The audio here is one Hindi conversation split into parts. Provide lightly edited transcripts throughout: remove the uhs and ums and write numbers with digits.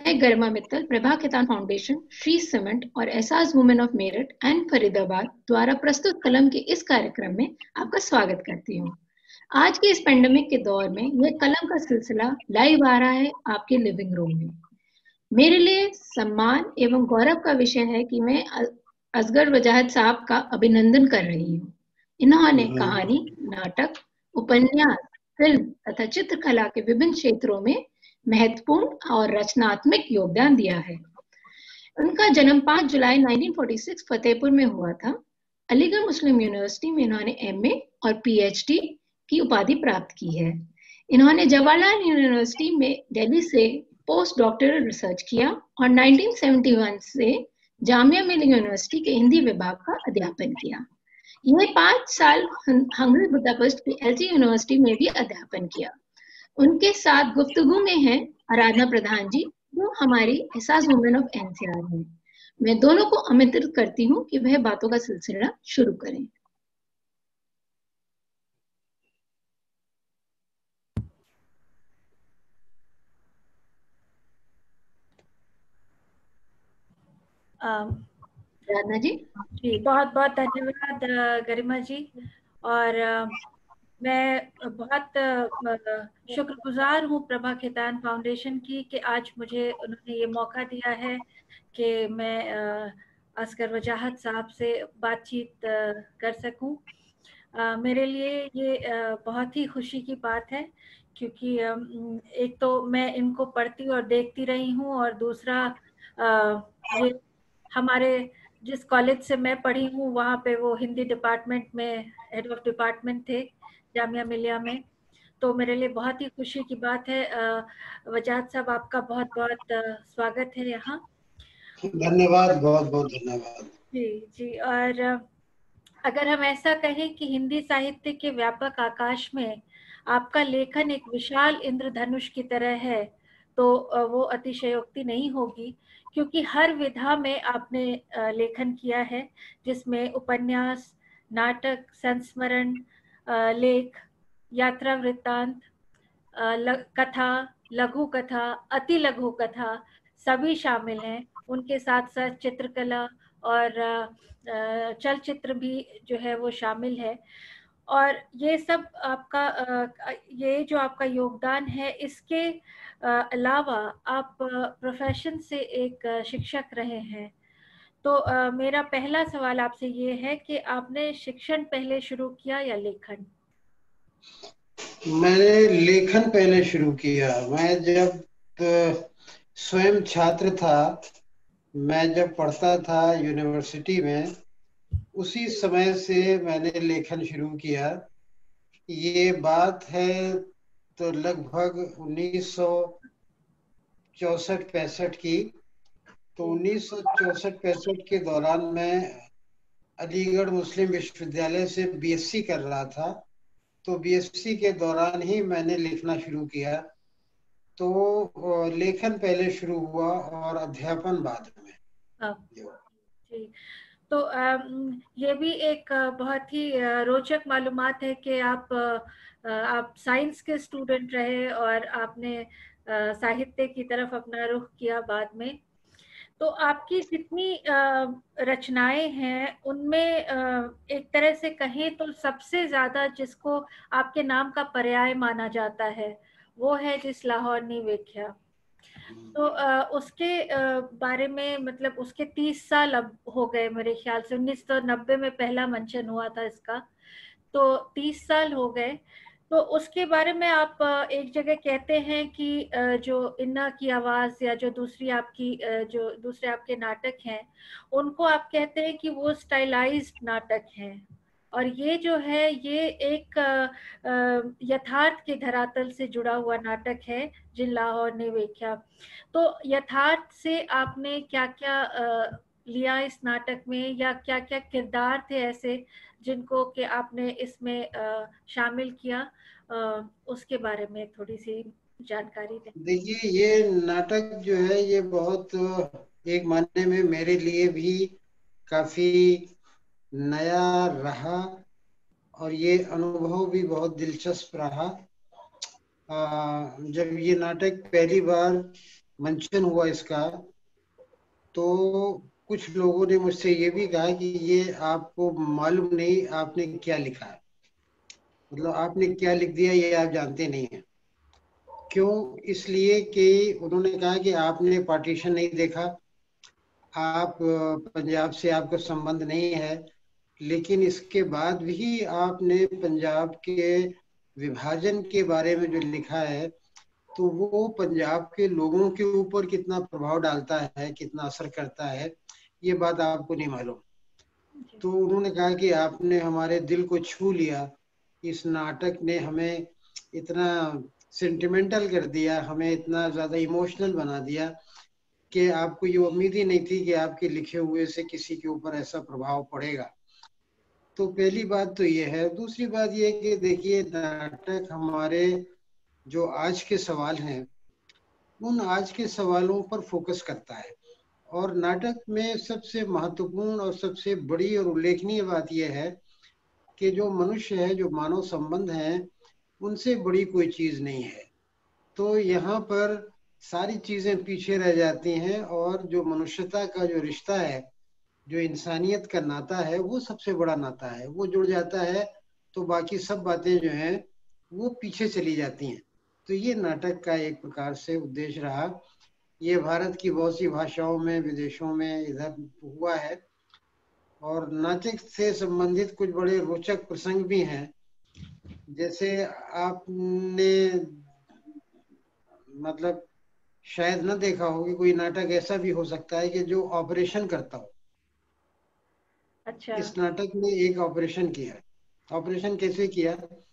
मैं गरिमा मित्तल प्रभा खेतान फाउंडेशन, श्री सीमेंट और Ehsaas women of Meerut and Faridabad द्वारा प्रस्तुत कलम के इस कार्यक्रम में आपका स्वागत करती हूँ। आज के इस पेंडेमिक के दौर में यह कलम का सिलसिला लाइव आ रहा है आपके लिविंग रूम में। मेरे लिए सम्मान एवं गौरव का विषय है कि मैं असगर वजाहत साहब का अभिनंदन कर रही हूँ। इन्होंने कहानी, नाटक, उपन्यास, फिल्म तथा चित्रकला के विभिन्न क्षेत्रों में महत्वपूर्ण और रचनात्मक योगदान दिया है। उनका जन्म 5 जुलाई 1946 फतेहपुर में हुआ था। अलीगढ़ मुस्लिम यूनिवर्सिटी में इन्होंने एमए और पीएचडी की उपाधि प्राप्त की है। इन्होंने जवाहरलाल यूनिवर्सिटी में दिल्ली से पोस्ट डॉक्टरल रिसर्च किया और 1971 से जामिया मिलिया यूनिवर्सिटी के हिंदी विभाग का अध्यापन किया। यह 5 साल हंगरी बुदापेस्ट की एलटी यूनिवर्सिटी में भी अध्यापन किया। उनके साथ गुफ्तगू में हैं आराधना प्रधान जी, जो हमारी एहसास वुमेन ऑफ एनसीआर है। मैं दोनों को आमंत्रित करती हूँ कि वह बातों का सिलसिला शुरू करें। आराधना जी। जी, बहुत बहुत धन्यवाद गरिमा जी। और मैं बहुत शुक्रगुजार हूँ प्रभा खेतान फाउंडेशन की कि आज मुझे उन्होंने ये मौका दिया है कि मैं असगर वजाहत साहब से बातचीत कर सकूं। मेरे लिए ये बहुत ही खुशी की बात है, क्योंकि एक तो मैं इनको पढ़ती और देखती रही हूँ, और दूसरा ये हमारे जिस कॉलेज से मैं पढ़ी हूँ वहाँ पे वो हिंदी डिपार्टमेंट में हेड ऑफ डिपार्टमेंट थे, जामिया मिलिया में। तो मेरे लिए बहुत ही खुशी की बात है। वजाहत साहब, आपका बहुत बहुत स्वागत है यहाँ। धन्यवाद, बहुत बहुत धन्यवाद। जी जी। और अगर हम ऐसा कहें कि हिंदी साहित्य के व्यापक आकाश में आपका लेखन एक विशाल इंद्रधनुष की तरह है, तो वो अतिशयोक्ति नहीं होगी, क्योंकि हर विधा में आपने लेखन किया है, जिसमें उपन्यास, नाटक, संस्मरण, लेख, यात्रा वृत्तांत, कथा, लघु कथा, अति लघु कथा सभी शामिल हैं। उनके साथ साथ चित्रकला और चलचित्र भी जो है वो शामिल है। और ये सब आपका ये जो आपका योगदान है, इसके अलावा आप प्रोफेशन से एक शिक्षक रहे हैं। तो मेरा पहला सवाल आपसे ये है कि आपने शिक्षण पहले शुरू किया या लेखन? मैंने लेखन पहले शुरू किया। मैं जब स्वयं छात्र था, मैं जब पढ़ता था यूनिवर्सिटी में, उसी समय से मैंने लेखन शुरू किया। ये बात है तो लगभग 1964-65 की। तो 1964-65 के दौरान मैं अलीगढ़ मुस्लिम विश्वविद्यालय से बीएससी कर रहा था। तो बीएससी के दौरान ही मैंने लिखना शुरू किया। तो लेखन पहले शुरू हुआ और अध्यापन बाद में। जी। तो ये भी एक बहुत ही रोचक मालूमात है कि आप साइंस के स्टूडेंट रहे और आपने साहित्य की तरफ अपना रुख किया बाद में। तो आपकी जितनी रचनाएं हैं, उनमें एक तरह से कहें तो सबसे ज्यादा जिसको आपके नाम का पर्याय माना जाता है वो है जिस लाहौर नी वेख्या। तो उसके बारे में, मतलब उसके 30 साल अब हो गए मेरे ख्याल से। 1990 में पहला मंचन हुआ था इसका, तो 30 साल हो गए। तो उसके बारे में आप एक जगह कहते हैं कि जो इन्ना की आवाज़ या जो दूसरी आपकी जो दूसरे आपके नाटक हैं, उनको आप कहते हैं कि वो स्टाइलाइज्ड नाटक हैं, और ये जो है ये एक यथार्थ के धरातल से जुड़ा हुआ नाटक है जिन लाहौर ने वेख्या। तो यथार्थ से आपने क्या क्या लिया इस नाटक में, या क्या क्या किरदार थे ऐसे जिनको कि आपने इसमें शामिल किया, उसके बारे में थोड़ी सी जानकारी दें। देखिए, ये नाटक जो है ये बहुत एक मायने में मेरे लिए भी काफी नया रहा, और ये अनुभव भी बहुत दिलचस्प रहा। जब ये नाटक पहली बार मंचन हुआ इसका, तो कुछ लोगों ने मुझसे ये भी कहा कि ये आपको मालूम नहीं आपने क्या लिखा है, मतलब आपने क्या लिख दिया ये आप जानते नहीं हैं। क्यों? इसलिए कि उन्होंने कहा कि आपने पार्टीशन नहीं देखा, आप पंजाब से आपका संबंध नहीं है, लेकिन इसके बाद भी आपने पंजाब के विभाजन के बारे में जो लिखा है, तो वो पंजाब के लोगों के ऊपर कितना प्रभाव डालता है, कितना असर करता है, ये बात आपको नहीं मालूम। तो उन्होंने कहा कि आपने हमारे दिल को छू लिया, इस नाटक ने हमें इतना सेंटिमेंटल कर दिया, हमें इतना ज्यादा इमोशनल बना दिया कि आपको ये उम्मीद ही नहीं थी कि आपके लिखे हुए से किसी के ऊपर ऐसा प्रभाव पड़ेगा। तो पहली बात तो ये है। दूसरी बात ये कि देखिए, नाटक हमारे जो आज के सवाल हैं उन आज के सवालों पर फोकस करता है, और नाटक में सबसे महत्वपूर्ण और सबसे बड़ी और उल्लेखनीय बात यह है कि जो मनुष्य है, जो मानव संबंध है, उनसे बड़ी कोई चीज नहीं है। तो यहाँ पर सारी चीजें पीछे रह जाती हैं, और जो मनुष्यता का जो रिश्ता है, जो इंसानियत का नाता है, वो सबसे बड़ा नाता है। वो जुड़ जाता है तो बाकी सब बातें जो हैं वो पीछे चली जाती हैं। तो ये नाटक का एक प्रकार से उद्देश्य रहा। ये भारत की बहुत सी भाषाओं में, विदेशों में इधर हुआ है, और नाटक से संबंधित कुछ बड़े रोचक प्रसंग भी हैं। जैसे आपने मतलब शायद न देखा हो कि कोई नाटक ऐसा भी हो सकता है कि जो ऑपरेशन करता हो। अच्छा। इस नाटक में एक ऑपरेशन किया। ऑपरेशन कैसे किया?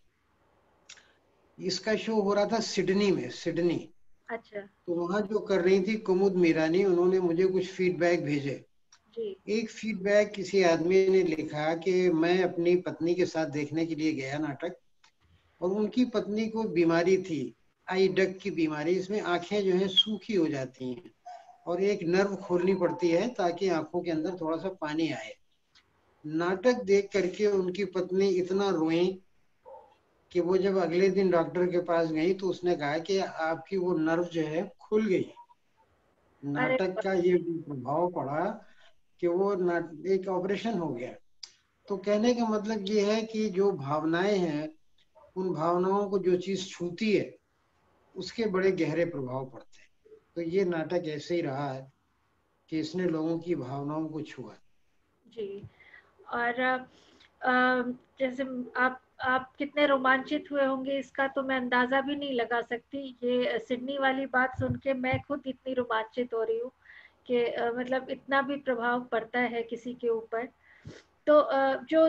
इसका शो हो रहा था सिडनी में, सिडनी। अच्छा तो वहां जो कर रही थी कुमुद मीरानी, उन्होंने मुझे कुछ फीडबैक भेजे। जी। एक फीडबैक किसी आदमी ने लिखा कि मैं अपनी पत्नी के साथ देखने के लिए गया नाटक, और उनकी पत्नी को बीमारी थी, आई डक की बीमारी। इसमें आंखें जो है सूखी हो जाती हैं, और एक नर्व खोलनी पड़ती है ताकि आंखों के अंदर थोड़ा सा पानी आए। नाटक देख करके उनकी पत्नी इतना रोई कि वो जब अगले दिन डॉक्टर के पास गई तो उसने कहा कि आपकी वो नर्व जो है खुल गई। अरे नाटक का ये प्रभाव पड़ा कि वो एक ऑपरेशन हो गया। तो कहने का मतलब ये है कि जो भावनाएं हैं, उन भावनाओं को जो चीज छूती है उसके बड़े गहरे प्रभाव पड़ते हैं। तो ये नाटक ऐसे ही रहा है कि इसने लोगों की भावनाओं को छुआ। जी। और जैसे आप कितने रोमांचित हुए होंगे इसका तो मैं अंदाजा भी नहीं लगा सकती। ये सिडनी वाली बात सुन के मैं खुद इतनी रोमांचित हो रही हूँ कि मतलब इतना भी प्रभाव पड़ता है किसी के ऊपर। तो जो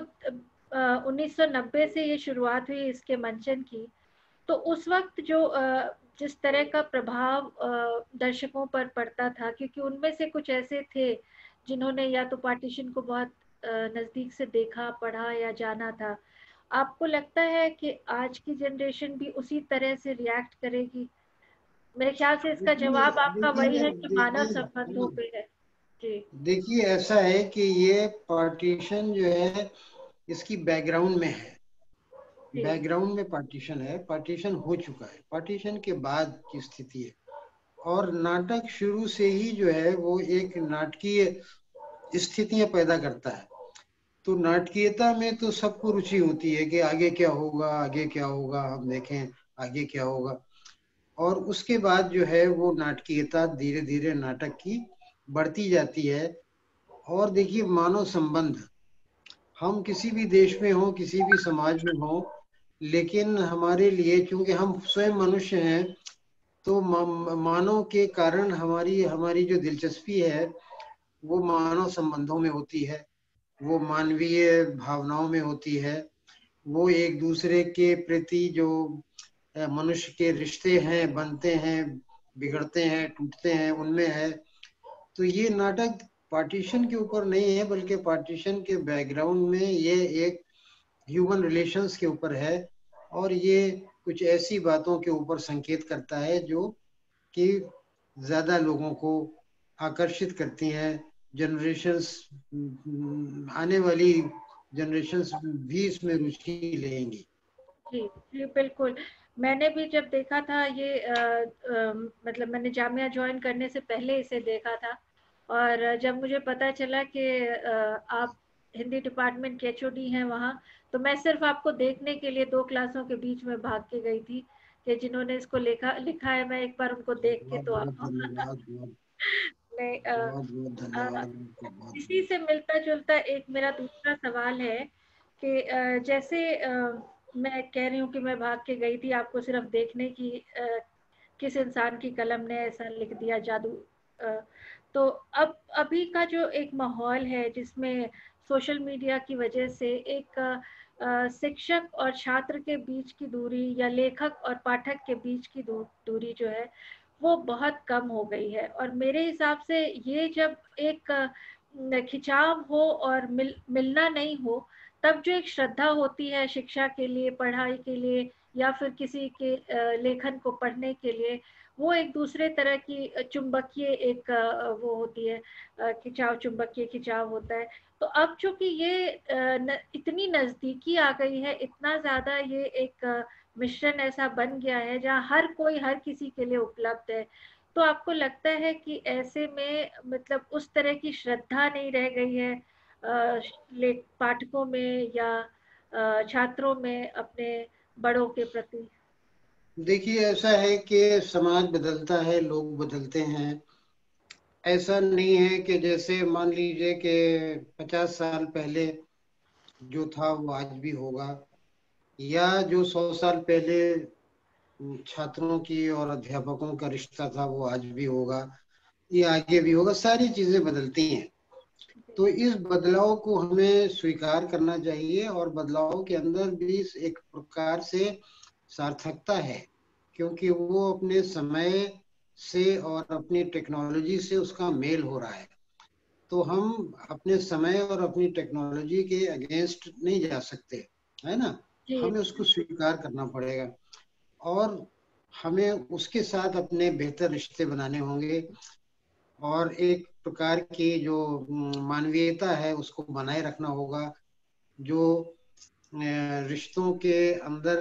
1990 से ये शुरुआत हुई इसके मंचन की, तो उस वक्त जो जिस तरह का प्रभाव दर्शकों पर पड़ता था, क्योंकि उनमें से कुछ ऐसे थे जिन्होंने या तो पार्टीशन को बहुत नजदीक से देखा, पढ़ा या जाना था। आपको लगता है कि आज की जनरेशन भी उसी तरह से रिएक्ट करेगी? मेरे ख्याल से इसका देखिए जवाब आपका वही देखिए है कि मानव देखिए संबंधों पे है। जी देखिए ऐसा है कि ये पार्टीशन जो है इसकी बैकग्राउंड में है। जी बैकग्राउंड में पार्टीशन है, पार्टीशन हो चुका है, पार्टीशन के बाद की स्थिति है। और नाटक शुरू से ही जो है वो एक नाटकीय स्थितियां पैदा करता है। तो नाटकीयता में तो सबको रुचि होती है कि आगे क्या होगा, आगे क्या होगा, हम देखें आगे क्या होगा। और उसके बाद जो है वो नाटकीयता धीरे धीरे नाटक की बढ़ती जाती है। और देखिए, मानव संबंध, हम किसी भी देश में हो, किसी भी समाज में हो, लेकिन हमारे लिए चूंकि हम स्वयं मनुष्य हैं, तो मानव के कारण हमारी हमारी जो दिलचस्पी है वो मानव संबंधों में होती है, वो मानवीय भावनाओं में होती है, वो एक दूसरे के प्रति जो मनुष्य के रिश्ते हैं, बनते हैं, बिगड़ते हैं, टूटते हैं, उनमें है। तो ये नाटक पार्टीशन के ऊपर नहीं है, बल्कि पार्टीशन के बैकग्राउंड में ये एक ह्यूमन रिलेशंस के ऊपर है, और ये कुछ ऐसी बातों के ऊपर संकेत करता है जो कि ज्यादा लोगों को आकर्षित करती हैं। जनरेशंस, आने वाली जनरेशंस भी इसमें रुचि लेंगी। जी जी बिल्कुल। मैंने भी जब देखा था ये मतलब मैंने जामिया ज्वाइन करने से पहले इसे देखा था, और जब मुझे पता चला कि आप हिंदी डिपार्टमेंट के एचओडी हैं वहाँ, तो मैं सिर्फ आपको देखने के लिए 2 क्लासों के बीच में भाग के गई थी कि जिन्होंने इसको लिखा है, मैं एक बार उनको देख के बहुत तो बहुत धन्यवाद, बहुत नहीं बहुत बहुत धन्यवाद आपका, बहुत इसी से मिलता जुलता एक मेरा दूसरा सवाल है कि जैसे मैं कह रही हूँ कि मैं भाग के गई थी आपको सिर्फ देखने की, किस इंसान की कलम ने ऐसा लिख दिया जादू। अ, तो अब अभी का जो एक माहौल है जिसमें सोशल मीडिया की वजह से एक शिक्षक और छात्र के बीच की दूरी या लेखक और पाठक के बीच की दूरी जो है वो बहुत कम हो गई है, और मेरे हिसाब से ये जब एक खिंचाव हो और मिलना नहीं हो, तब जो एक श्रद्धा होती है शिक्षा के लिए, पढ़ाई के लिए, या फिर किसी के लेखन को पढ़ने के लिए, वो एक दूसरे तरह की चुंबकीय एक वो होती है, खिंचाव, चुंबकीय खिंचाव होता है। तो अब चूंकि ये इतनी नजदीकी आ गई है, इतना ज्यादा ये एक मिश्रण ऐसा बन गया है जहाँ हर कोई हर किसी के लिए उपलब्ध है, तो आपको लगता है कि ऐसे में मतलब उस तरह की श्रद्धा नहीं रह गई है पाठकों में या छात्रों में अपने बड़ों के प्रति? देखिए, ऐसा है कि समाज बदलता है, लोग बदलते हैं। ऐसा नहीं है कि जैसे मान लीजिए कि 50 साल पहले जो था वो आज भी होगा, या जो 100 साल पहले छात्रों की और अध्यापकों का रिश्ता था वो आज भी होगा, ये आगे भी होगा। सारी चीजें बदलती हैं, तो इस बदलाव को हमें स्वीकार करना चाहिए, और बदलाव के अंदर भी एक प्रकार से सार्थकता है, क्योंकि वो अपने समय से और अपनी टेक्नोलॉजी से उसका मेल हो रहा है। तो हम अपने समय और अपनी टेक्नोलॉजी के अगेंस्ट नहीं जा सकते, है ना। जी हमें उसको स्वीकार करना पड़ेगा, और हमें उसके साथ अपने बेहतर रिश्ते बनाने होंगे, और एक प्रकार की जो मानवीयता है उसको बनाए रखना होगा। जो रिश्तों के अंदर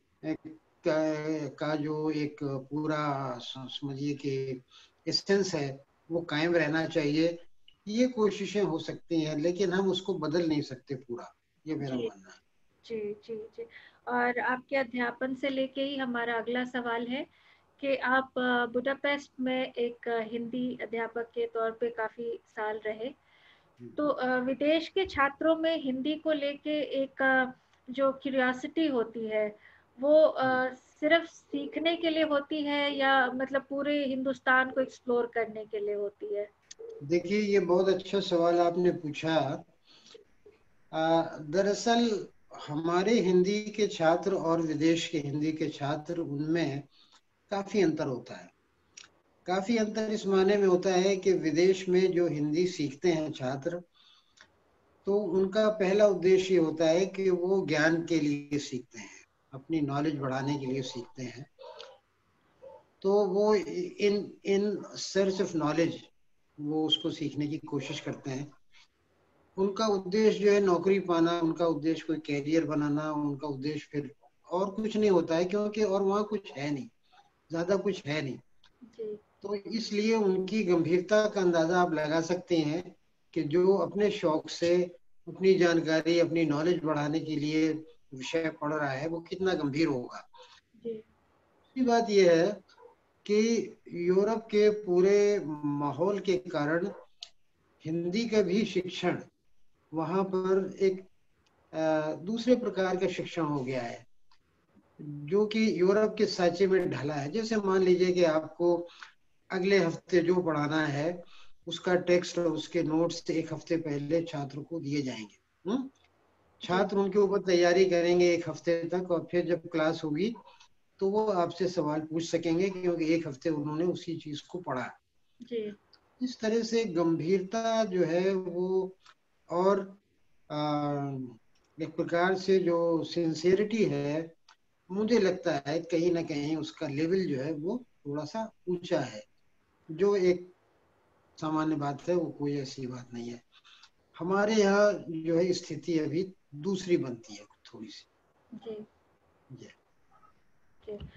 का जो एक पूरा समझिए कि एसेंस है वो कायम रहना चाहिए। ये कोशिशें हो सकती हैं, लेकिन हम उसको बदल नहीं सकते पूरा, ये मेरा जी मानना है। जी जी जी। और आपके अध्यापन से लेके ही हमारा अगला सवाल है कि आप बुडापेस्ट में एक हिंदी अध्यापक के तौर पे काफी साल रहे, तो विदेश के छात्रों में हिंदी को लेके एक जो क्यूरियोसिटी होती है वो सिर्फ सीखने के लिए होती है या मतलब पूरे हिंदुस्तान को एक्सप्लोर करने के लिए होती है? देखिए, ये बहुत अच्छा सवाल आपने पूछा। दरअसल हमारे हिंदी के छात्र और विदेश के हिंदी के छात्र, उनमें काफी अंतर होता है। काफी अंतर इस मायने में होता है कि विदेश में जो हिंदी सीखते हैं छात्र, तो उनका पहला उद्देश्य ये होता है कि वो ज्ञान के लिए सीखते हैं, अपनी नॉलेज बढ़ाने के लिए सीखते हैं। तो वो in in search of knowledge वो उसको सीखने की कोशिश करते हैं। उनका उद्देश्य जो है नौकरी पाना, उनका उद्देश्य कोई कैरियर बनाना, उनका उद्देश्य फिर और कुछ नहीं होता है, क्योंकि और वहाँ कुछ है नहीं, ज्यादा कुछ है नहीं। जी तो इसलिए उनकी गंभीरता का अंदाजा आप लगा सकते हैं कि जो अपने शौक से अपनी जानकारी, अपनी नॉलेज बढ़ाने के लिए विषय पढ़ रहा है वो कितना गंभीर होगा। जी दूसरी बात यह है कि यूरोप के पूरे माहौल के कारण हिंदी का भी शिक्षण वहां पर एक दूसरे प्रकार का शिक्षण हो गया है, जो कि यूरोप के सांचे में ढला है। जैसे मान लीजिए कि आपको अगले हफ्ते जो पढ़ाना है उसका टेक्स्ट और उसके नोट्स एक हफ्ते पहले छात्र को दिए जाएंगे। जी छात्र उनके ऊपर तैयारी करेंगे एक हफ्ते तक, और फिर जब क्लास होगी तो वो आपसे सवाल पूछ सकेंगे, क्योंकि एक हफ्ते उन्होंने उसी चीज को पढ़ा। जी इस तरह से गंभीरता जो है वो, और एक प्रकार से जो सिंसियरिटी है, मुझे लगता है कहीं ना कहीं उसका लेवल जो है वो थोड़ा सा ऊंचा है। जो एक सामान्य बात है, वो कोई ऐसी बात नहीं है। हमारे यहाँ जो है स्थिति अभी दूसरी बनती है थोड़ी सी। जी जी। जी।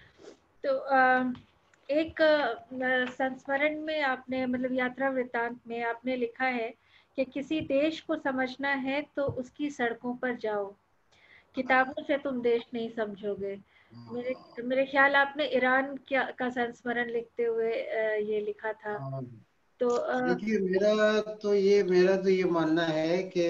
तो एक संस्मरण में आपने मतलब यात्रा वृत्तांत में आपने लिखा है कि किसी देश को समझना है तो उसकी सड़कों पर जाओ, किताबों से तुम देश नहीं समझोगे। मेरे मेरे ख्याल आपने ईरान का संस्मरण लिखते हुए ये लिखा था। तो देखिए, मेरा तो ये मानना है कि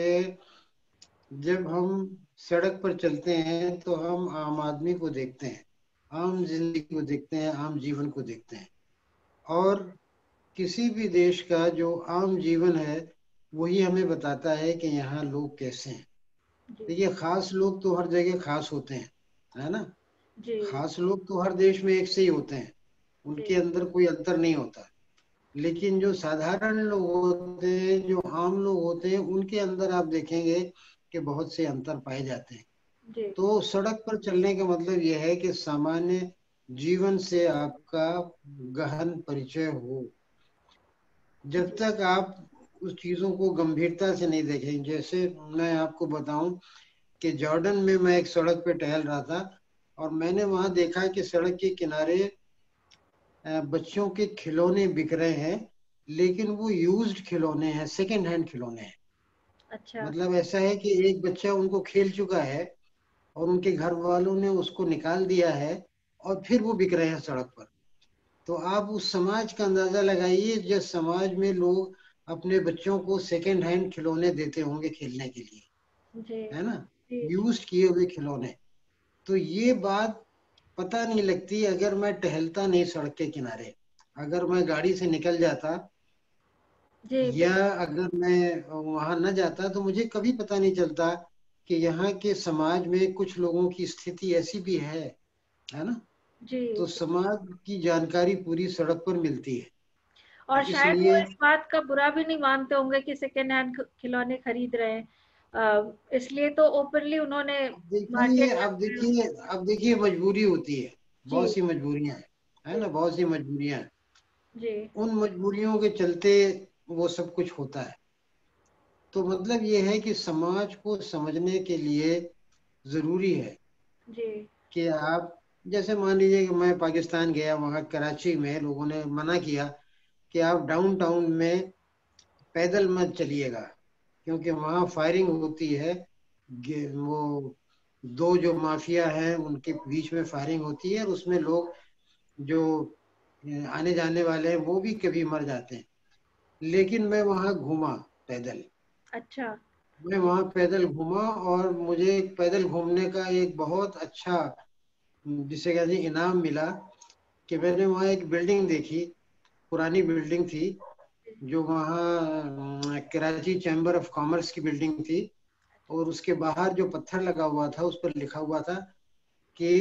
जब हम सड़क पर चलते हैं तो हम आम आदमी को देखते हैं, आम जिंदगी को देखते हैं, आम जीवन को देखते हैं। और किसी भी देश का जो आम जीवन है वही हमें बताता है कि यहाँ लोग कैसे हैं। देखिए, खास लोग तो हर जगह खास होते हैं, है ना। जी खास लोग तो हर देश में एक से ही होते हैं, उनके जी अंदर कोई अंतर नहीं होता। लेकिन जो साधारण लोग होते हैं, जो आम लोग होते हैं, उनके अंदर आप देखेंगे कि बहुत से अंतर पाए जाते हैं। जी तो सड़क पर चलने का मतलब यह है कि सामान्य जीवन से आपका गहन परिचय हो। जब जी तक आप उस चीजों को गंभीरता से नहीं देखें, जैसे मैं आपको बताऊं कि जॉर्डन में मैं एक सड़क पे टहल रहा था और मैंने वहां देखा कि सड़क के किनारे बच्चों के खिलौने बिक रहे हैं, लेकिन वो यूज्ड खिलौने हैं, सेकेंड हैंड खिलौने हैं। अच्छा मतलब ऐसा है कि एक बच्चा उनको खेल चुका है और उनके घर वालों ने उसको निकाल दिया है और फिर वो बिक रहे हैं सड़क पर। तो आप उस समाज का अंदाजा लगाइए जिस समाज में लोग अपने बच्चों को सेकेंड हैंड खिलौने देते होंगे खेलने के लिए, जी है ना, जी जी यूज्ड किए हुए खिलौने। तो ये बात पता नहीं लगती अगर मैं टहलता नहीं सड़क के किनारे, अगर मैं गाड़ी से निकल जाता जी या अगर मैं वहां न जाता तो मुझे कभी पता नहीं चलता कि यहाँ के समाज में कुछ लोगों की स्थिति ऐसी भी है ना। जी तो जी। समाज की जानकारी पूरी सड़क पर मिलती है। और शायद वो इसलिए इस बात का बुरा भी नहीं मानते होंगे कि सेकेंड हैंड खिलौने खरीद रहे हैं, इसलिए तो ओपनली उन्होंने मार्केट में अपने। अब देखिए मजबूरी होती है, जी बहुत सी मजबूरियां हैं, है जी ना, बहुत सी मजबूरियां हैं। जी उन मजबूरियों के चलते वो सब कुछ होता है। तो मतलब ये है कि समाज को समझने के लिए जरूरी है जी कि आप, जैसे मान लीजिए कि मैं पाकिस्तान गया, वहाँ कराची में लोगों ने मना किया कि आप डाउनटाउन में पैदल मत चलिएगा, क्योंकि वहाँ फायरिंग होती है। वो दो जो माफिया हैं उनके बीच में फायरिंग होती है और उसमें लोग जो आने जाने वाले हैं वो भी कभी मर जाते हैं। लेकिन मैं वहाँ घूमा पैदल, अच्छा मैं वहाँ पैदल घूमा और मुझे पैदल घूमने का एक बहुत अच्छा, जिसे कहते हैं, इनाम मिला कि मैंने वहाँ एक बिल्डिंग देखी, पुरानी बिल्डिंग थी, जो वहाँ कराची चैम्बर ऑफ कॉमर्स की बिल्डिंग थी। और उसके बाहर जो पत्थर लगा हुआ था उस पर लिखा हुआ था कि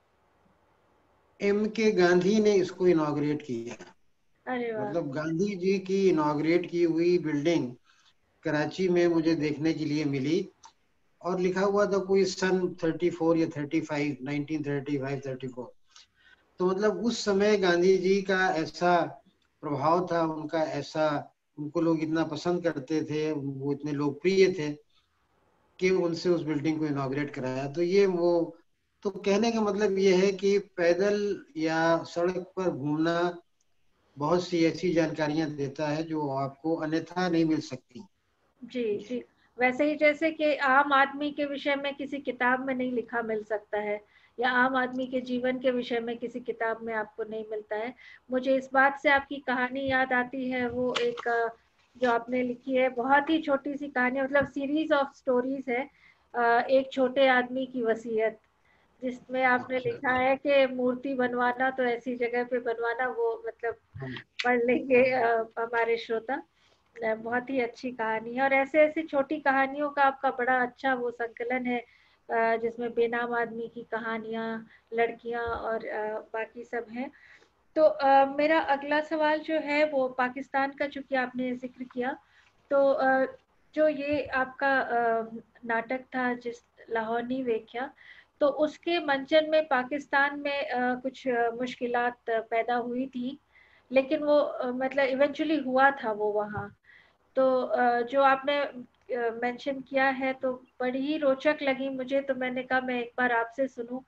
के गांधी ने इसको इनॉग्रेट किया। अरे वाह मतलब गांधी जी की इनॉग्रेट की हुई बिल्डिंग कराची में मुझे देखने के लिए मिली। और लिखा हुआ था कोई सन 34 या 35, 1935, 34। तो मतलब उस समय गांधी जी का ऐसा प्रभाव था, उनका ऐसा, उनको लोग इतना पसंद करते थे, वो इतने लोकप्रिय थे कि उनसे उस बिल्डिंग को इनॉग्रेट कराया। तो ये वो, तो कहने का मतलब ये है कि पैदल या सड़क पर घूमना बहुत सी ऐसी जानकारियां देता है जो आपको अन्यथा नहीं मिल सकती। जी जी। वैसे ही जैसे कि आम आदमी के विषय में किसी किताब में नहीं लिखा मिल सकता है, या आम आदमी के जीवन के विषय में किसी किताब में आपको नहीं मिलता है, मुझे इस बात से आपकी कहानी याद आती है। वो एक जो आपने लिखी है, बहुत ही छोटी सी कहानी, मतलब सीरीज ऑफ स्टोरीज है, एक छोटे आदमी की वसीयत, जिसमें आपने अच्छा। लिखा है कि मूर्ति बनवाना तो ऐसी जगह पे बनवाना, वो मतलब हाँ, पढ़ लेंगे हमारे श्रोता। बहुत ही अच्छी कहानी है, और ऐसे ऐसी छोटी कहानियों का आपका बड़ा अच्छा वो संकलन है, जिसमें बेनाम आदमी की कहानियां, लड़कियां और बाकी सब हैं। तो मेरा अगला सवाल जो है वो पाकिस्तान का, चूंकि आपने जिक्र किया, तो जो ये आपका नाटक था जिस लाहौरी व्याख्या, तो उसके मंचन में पाकिस्तान में कुछ मुश्किलात पैदा हुई थी, लेकिन वो मतलब इवेंचुअली हुआ था वो वहाँ। तो जो आपने मेंशन किया है तो बड़ी ही रोचक लगी मुझे, तो मैंने कहा मैं एक बार आपसे सुनूं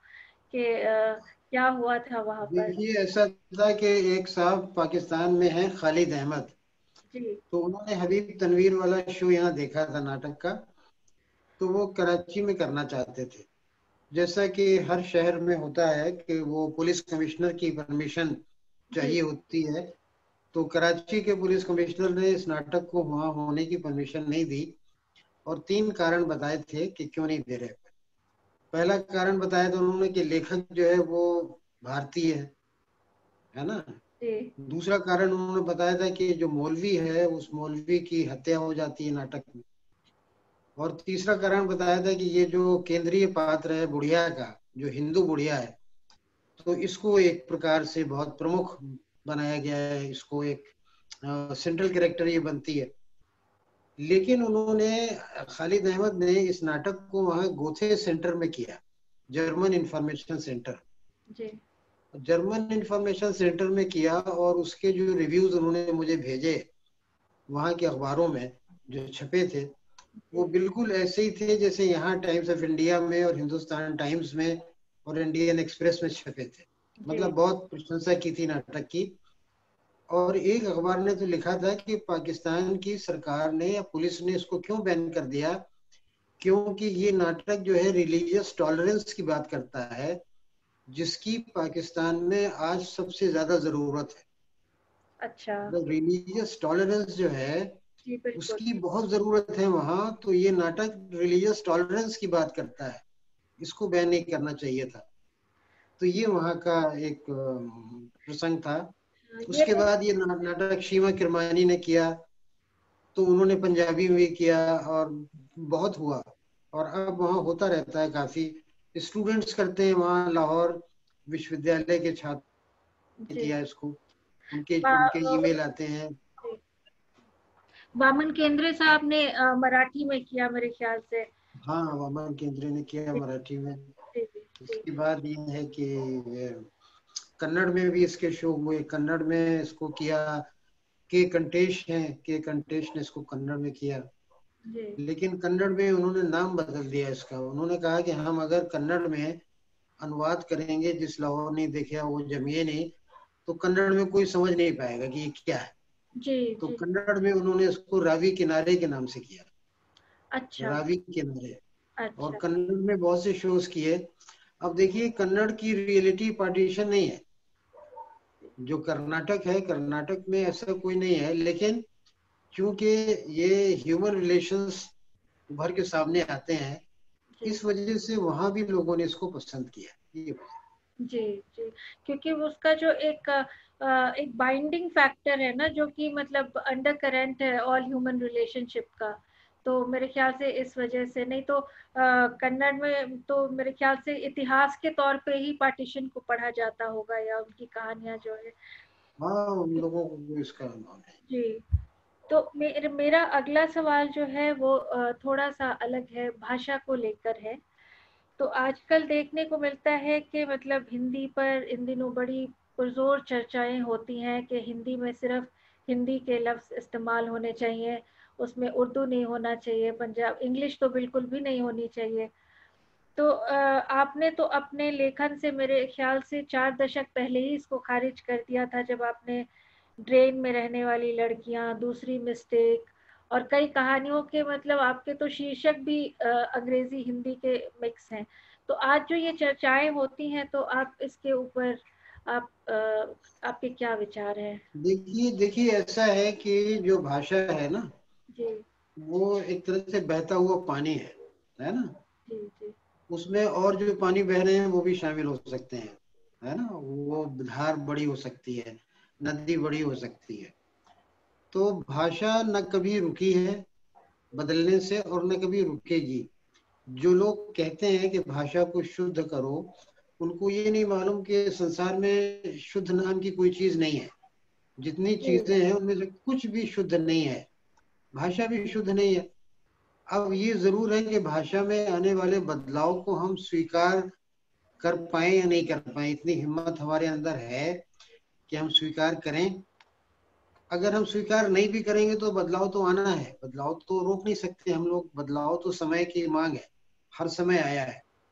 कि क्या हुआ था वहाँ पर? देखिए ऐसा था कि एक साहब पाकिस्तान में हैं खालिद अहमद, जी तो उन्होंने हबीब तनवीर वाला शो यहाँ देखा था नाटक का, तो वो कराची में करना चाहते थे। जैसा कि हर शहर में होता है कि वो पुलिस कमिश्नर की परमिशन जी चाहिए होती है, तो कराची के पुलिस कमिश्नर ने इस नाटक को वहाँ होने की परमिशन नहीं दी, और 3 कारण बताए थे कि क्यों नहीं दे रहे। पहला कारण बताया था उन्होंने कि लेखक जो है वो भारतीय है ना। जी दूसरा कारण उन्होंने बताया था कि जो मौलवी है उस मौलवी की हत्या हो जाती है नाटक में। और तीसरा कारण बताया था कि ये जो केंद्रीय पात्र है बुढ़िया का, जो हिंदू बुढ़िया है, तो इसको एक प्रकार से बहुत प्रमुख बनाया गया है, इसको एक सेंट्रल कैरेक्टर ये बनती है। लेकिन उन्होंने, खालिद अहमद ने इस नाटक को वहाँ गोथे सेंटर में किया, जर्मन इंफॉर्मेशन सेंटर। जी जर्मन इंफॉर्मेशन सेंटर में किया, और उसके जो रिव्यूज उन्होंने मुझे भेजे वहाँ के अखबारों में जो छपे थे, वो बिल्कुल ऐसे ही थे जैसे यहाँ टाइम्स ऑफ इंडिया में और हिंदुस्तान टाइम्स में और इंडियन एक्सप्रेस में छपे थे। जी मतलब बहुत प्रशंसा की थी नाटक की। और एक अखबार ने तो लिखा था कि पाकिस्तान की सरकार ने या पुलिस ने इसको क्यों बैन कर दिया, क्योंकि ये नाटक जो है रिलीजियस टॉलरेंस की बात करता है, जिसकी पाकिस्तान में आज सबसे ज्यादा जरूरत है। अच्छा मतलब रिलीजियस टॉलरेंस जो है जी बिल्कुल उसकी बहुत जरूरत है वहां, तो ये नाटक रिलीजियस टॉलरेंस की बात करता है, इसको बैन नहीं करना चाहिए था। तो ये वहाँ का एक प्रसंग था। ये उसके तो बाद ये नाटक शीमा किरमानी ने किया, तो उन्होंने पंजाबी में भी किया और बहुत हुआ। और अब वहाँ होता रहता है, काफी स्टूडेंट्स करते हैं वहाँ, लाहौर विश्वविद्यालय के छात्र ने जी किया इसको, उनके उनके बा- ईमेल आते हैं। जी। बामन केंद्रे साहब ने मराठी में किया मेरे ख्याल से। हाँ, वामन केंद्रे ने किया जी मराठी में। जी जी इसके बाद ये है कि कन्नड़ में भी इसके शो हुए, कन्नड़ में इसको किया, के कंटेश हैं, के कंटेश ने इसको कन्नड़ में किया। जी लेकिन कन्नड़ में उन्होंने नाम बदल दिया इसका, उन्होंने कहा कि हम अगर कन्नड़ में अनुवाद करेंगे जिस लाहौर नहीं देखा वो जमिए नहीं, तो कन्नड़ में कोई समझ नहीं पाएगा कि ये क्या है। जी तो जी कन्नड़ में उन्होंने इसको रावी किनारे के नाम से किया, अच्छा रावी किनारे। और अच्छा कन्नड़ में बहुत से शोज किए। अब देखिए कन्नड़ की रियलिटी पार्टीशन नहीं है, जो कर्नाटक है, कर्नाटक में ऐसा कोई नहीं है, लेकिन क्योंकि ये ह्यूमन रिलेशंस उभर के सामने आते हैं, जी इस वजह से वहां भी लोगों ने इसको पसंद किया। ये जी जी क्योंकि उसका जो एक बाइंडिंग फैक्टर है ना, जो कि मतलब अंडर करंट है ऑल ह्यूमन रिलेशनशिप का। तो मेरे ख्याल से इस वजह से, नहीं तो कन्नड़ में तो मेरे ख्याल से इतिहास के तौर पे ही पार्टीशन को पढ़ा जाता होगा, या उनकी कहानियां जो है। हाँ, उन लोगों को इसका अनुभव है। जी। तो मेरा अगला सवाल जो है वो थोड़ा सा अलग है, भाषा को लेकर है। तो आजकल देखने को मिलता है कि मतलब हिंदी पर इन दिनों बड़ी पुरजोर चर्चाएं होती हैं कि हिंदी में सिर्फ हिंदी के लफ्ज़ इस्तेमाल होने चाहिए, उसमें उर्दू नहीं होना चाहिए, पंजाब इंग्लिश तो बिल्कुल भी नहीं होनी चाहिए। तो आपने तो अपने लेखन से मेरे ख्याल से 4 दशक पहले ही इसको खारिज कर दिया था, जब आपने ड्रेन में रहने वाली लड़कियां, दूसरी मिस्टेक और कई कहानियों के मतलब आपके तो शीर्षक भी अंग्रेजी हिंदी के मिक्स हैं। तो आज जो ये चर्चाएं होती हैं, तो आप इसके ऊपर आप आपके क्या विचार हैं? देखिए देखिए ऐसा है कि जो भाषा है ना, जी वो एक तरह से बहता हुआ पानी है ना। जी जी उसमें और जो पानी बह रहे हैं वो भी शामिल हो सकते हैं, है ना। वो धार बड़ी हो सकती है, नदी बड़ी हो सकती है। तो भाषा न कभी रुकी है बदलने से और न कभी रुकेगी। जो लोग कहते हैं कि भाषा को शुद्ध करो, उनको ये नहीं मालूम कि संसार में शुद्ध नाम की कोई चीज नहीं है। जितनी जी चीजें हैं उनमें से कुछ भी शुद्ध नहीं है, भाषा भी शुद्ध नहीं है। अब ये जरूर है कि भाषा में आने वाले बदलाव को हम स्वीकार कर पाए या नहीं कर पाए, इतनी हिम्मत हमारे अंदर है कि हम स्वीकार करें। अगर हम स्वीकार नहीं भी करेंगे तो बदलाव तो आना है, बदलाव तो रोक नहीं सकते हम लोग, बदलाव तो समय की मांग है, हर समय आया है।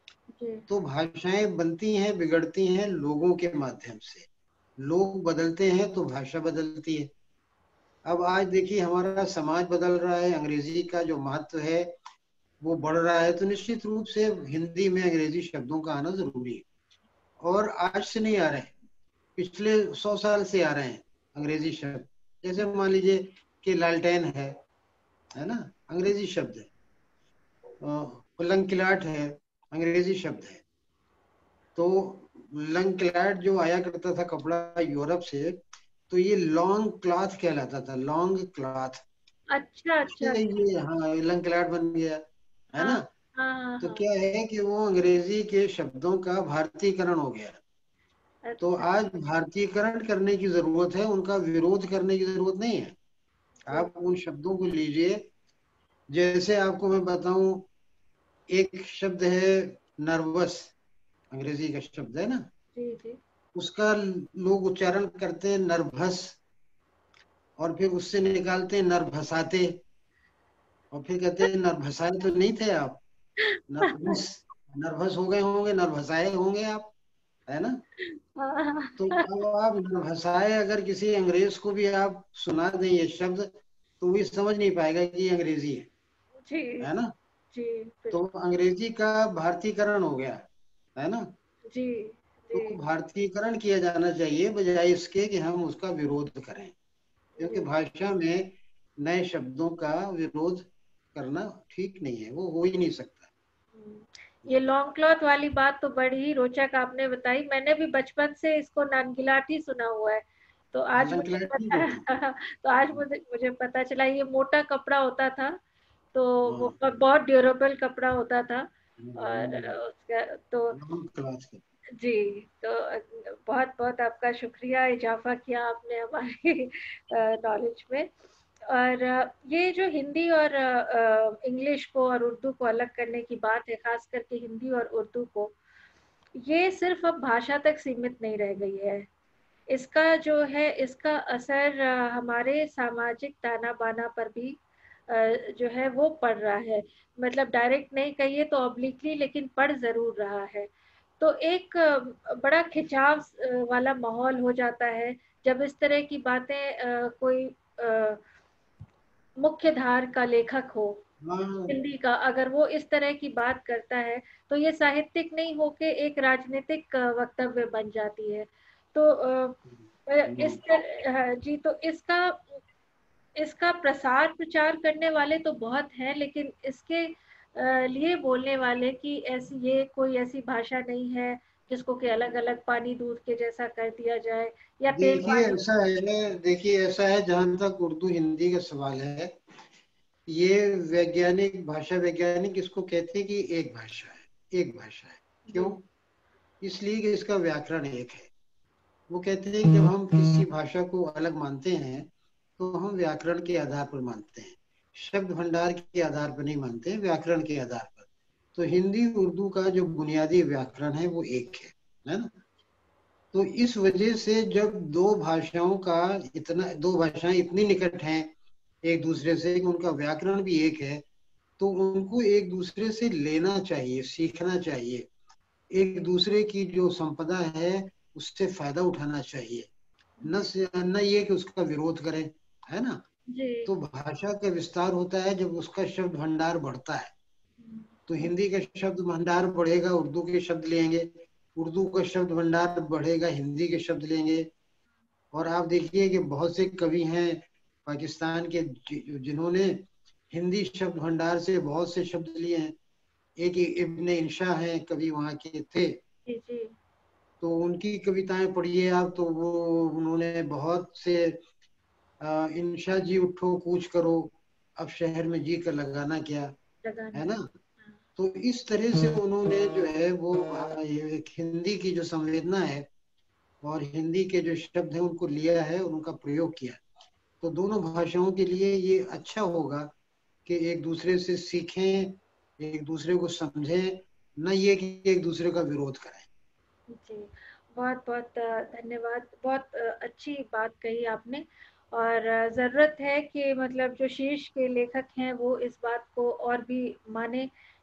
तो भाषाएं बनती हैं, बिगड़ती हैं लोगों के माध्यम से। लोग बदलते हैं तो भाषा बदलती है। अब आज देखिए हमारा समाज बदल रहा है, अंग्रेजी का जो महत्व है वो बढ़ रहा है, तो निश्चित रूप से हिंदी में अंग्रेजी शब्दों का आना जरूरी है। और आज से नहीं आ रहे हैं, पिछले 100 साल से आ रहे हैं अंग्रेजी शब्द। जैसे मान लीजिए कि लालटेन है ना, अंग्रेजी शब्द है। पलंग किलाट है, अंग्रेजी शब्द है। तो लंग क्लैट जो आया करता था कपड़ा यूरोप से, तो ये लॉन्ग क्लॉथ कहलाता था, लॉन्ग क्लॉथ। अच्छा अच्छा अच्छा। ये हाँ लंग क्लैट बन गया, है हाँ ना। हाँ हाँ तो हाँ। क्या है कि वो अंग्रेजी के शब्दों का भारतीयकरण हो गया। तो अच्छा। आज भारतीयकरण करने की जरूरत है, उनका विरोध करने की जरूरत नहीं है। जी आप उन शब्दों को लीजिए। जैसे आपको मैं बताऊं, एक शब्द है नर्वस, अंग्रेजी का शब्द है ना, जी जी। उसका लोग उच्चारण करते हैं नर्वस, और फिर उससे निकालते हैं नर्वसाते, और फिर कहते हैं नर्वसाए तो नहीं थे आप, नर्वस, नर्वस हो गए होंगे, नर्वसाए होंगे आप, है ना। तो अब आप नर्वसाए अगर किसी अंग्रेज को भी आप सुना दें ये शब्द, तो वो समझ नहीं पाएगा कि ये अंग्रेजी जी है ना। जी तो बिल्कुल। अंग्रेजी का भारतीयकरण हो गया, है ना। जी तो जी भारतीयकरण किया जाना चाहिए बजाय इसके कि हम उसका विरोध करें, क्योंकि जी। भाषा में नए शब्दों का विरोध करना ठीक नहीं है, वो हो ही नहीं सकता। ये लॉन्ग क्लॉथ वाली बात तो बड़ी ही रोचक आपने बताई। मैंने भी बचपन से इसको नानगिलाट ही सुना हुआ है। तो आज मुझे हालांकि ठीक पता होती तो आज मुझे मुझे पता चला ये मोटा कपड़ा होता था। तो वो हाँ, बहुत ड्यूरेबल कपड़ा होता था। और लॉन्ग उसका तो क्लॉथ के। जी। तो बहुत बहुत आपका शुक्रिया, इजाफा किया आपने हमारी नॉलेज में। और ये जो हिंदी और इंग्लिश को और उर्दू को अलग करने की बात है, खास करके हिंदी और उर्दू को, ये सिर्फ अब भाषा तक सीमित नहीं रह गई है। इसका जो है इसका असर हमारे सामाजिक ताना बाना पर भी जो है वो पड़ रहा है। मतलब डायरेक्ट नहीं कहिए तो ऑब्लिकली, लेकिन पड़ जरूर रहा है। तो एक बड़ा खिंचाव वाला माहौल हो जाता है जब इस तरह की बातें कोई मुख्य धार का लेखक हो हाँ, हिंदी का, अगर वो इस तरह की बात करता है तो ये साहित्यिक नहीं होके एक राजनीतिक वक्तव्य बन जाती है। तो इस हाँ जी। तो इसका इसका प्रसार प्रचार करने वाले तो बहुत हैं, लेकिन इसके लिए बोलने वाले कि ऐसी ये कोई ऐसी भाषा नहीं है जिसको कि अलग अलग पानी दूध के जैसा कर दिया जाए, या तेल देखिए पानी। ऐसा है, देखिए ऐसा है, जहां तक उर्दू हिंदी का सवाल है, ये वैज्ञानिक, भाषा वैज्ञानिक इसको कहते हैं कि एक भाषा है, एक भाषा है। क्यों? जी इसलिए कि इसका व्याकरण एक है। वो कहते हैं कि जब हम किसी भाषा को अलग मानते हैं तो हम व्याकरण के आधार पर मानते हैं, शब्द भंडार के आधार पर नहीं मानते हैं, व्याकरण के आधार पर। तो हिंदी उर्दू का जो बुनियादी व्याकरण है वो एक है ना। तो इस वजह से जब दो भाषाएं इतनी निकट हैं एक दूसरे से कि उनका व्याकरण भी एक है, तो उनको एक दूसरे से लेना चाहिए, सीखना चाहिए, एक दूसरे की जो संपदा है उससे फायदा उठाना चाहिए, न ये कि उसका विरोध करें, है ना। जी। तो भाषा का विस्तार होता है जब उसका शब्द भंडार बढ़ता है। तो हिंदी का शब्द भंडार बढ़ेगा, उर्दू के शब्द लेंगे, उर्दू का शब्द भंडार बढ़ेगा, हिंदी के शब्द लेंगे। और आप देखिए कि बहुत से कवि हैं पाकिस्तान के जिन्होंने हिंदी शब्द भंडार से बहुत से शब्द लिए हैं। एक इब्ने इंशा है, कवि वहाँ के थे। जी जी तो उनकी कविताएं पढ़िए आप, तो वो उन्होंने बहुत से इंशा जी उठो कूच करो, अब शहर में जी कर लगाना क्या, लगाना। है ना। तो इस तरह से उन्होंने जो है वो ये एक हिंदी की जो संवेदना है और हिंदी के जो शब्द हैं उनको लिया है और उनका प्रयोग किया। तो दोनों भाषाओं के लिए ये अच्छा होगा कि एक दूसरे से सीखें, एक दूसरे को समझें, न ये कि एक दूसरे का विरोध करें। जी बहुत बहुत धन्यवाद। बहुत अच्छी बात कही आपने। और ज़रूरत है कि मतलब जो शीर्ष के लेखक हैं वो इस बात को और भी माने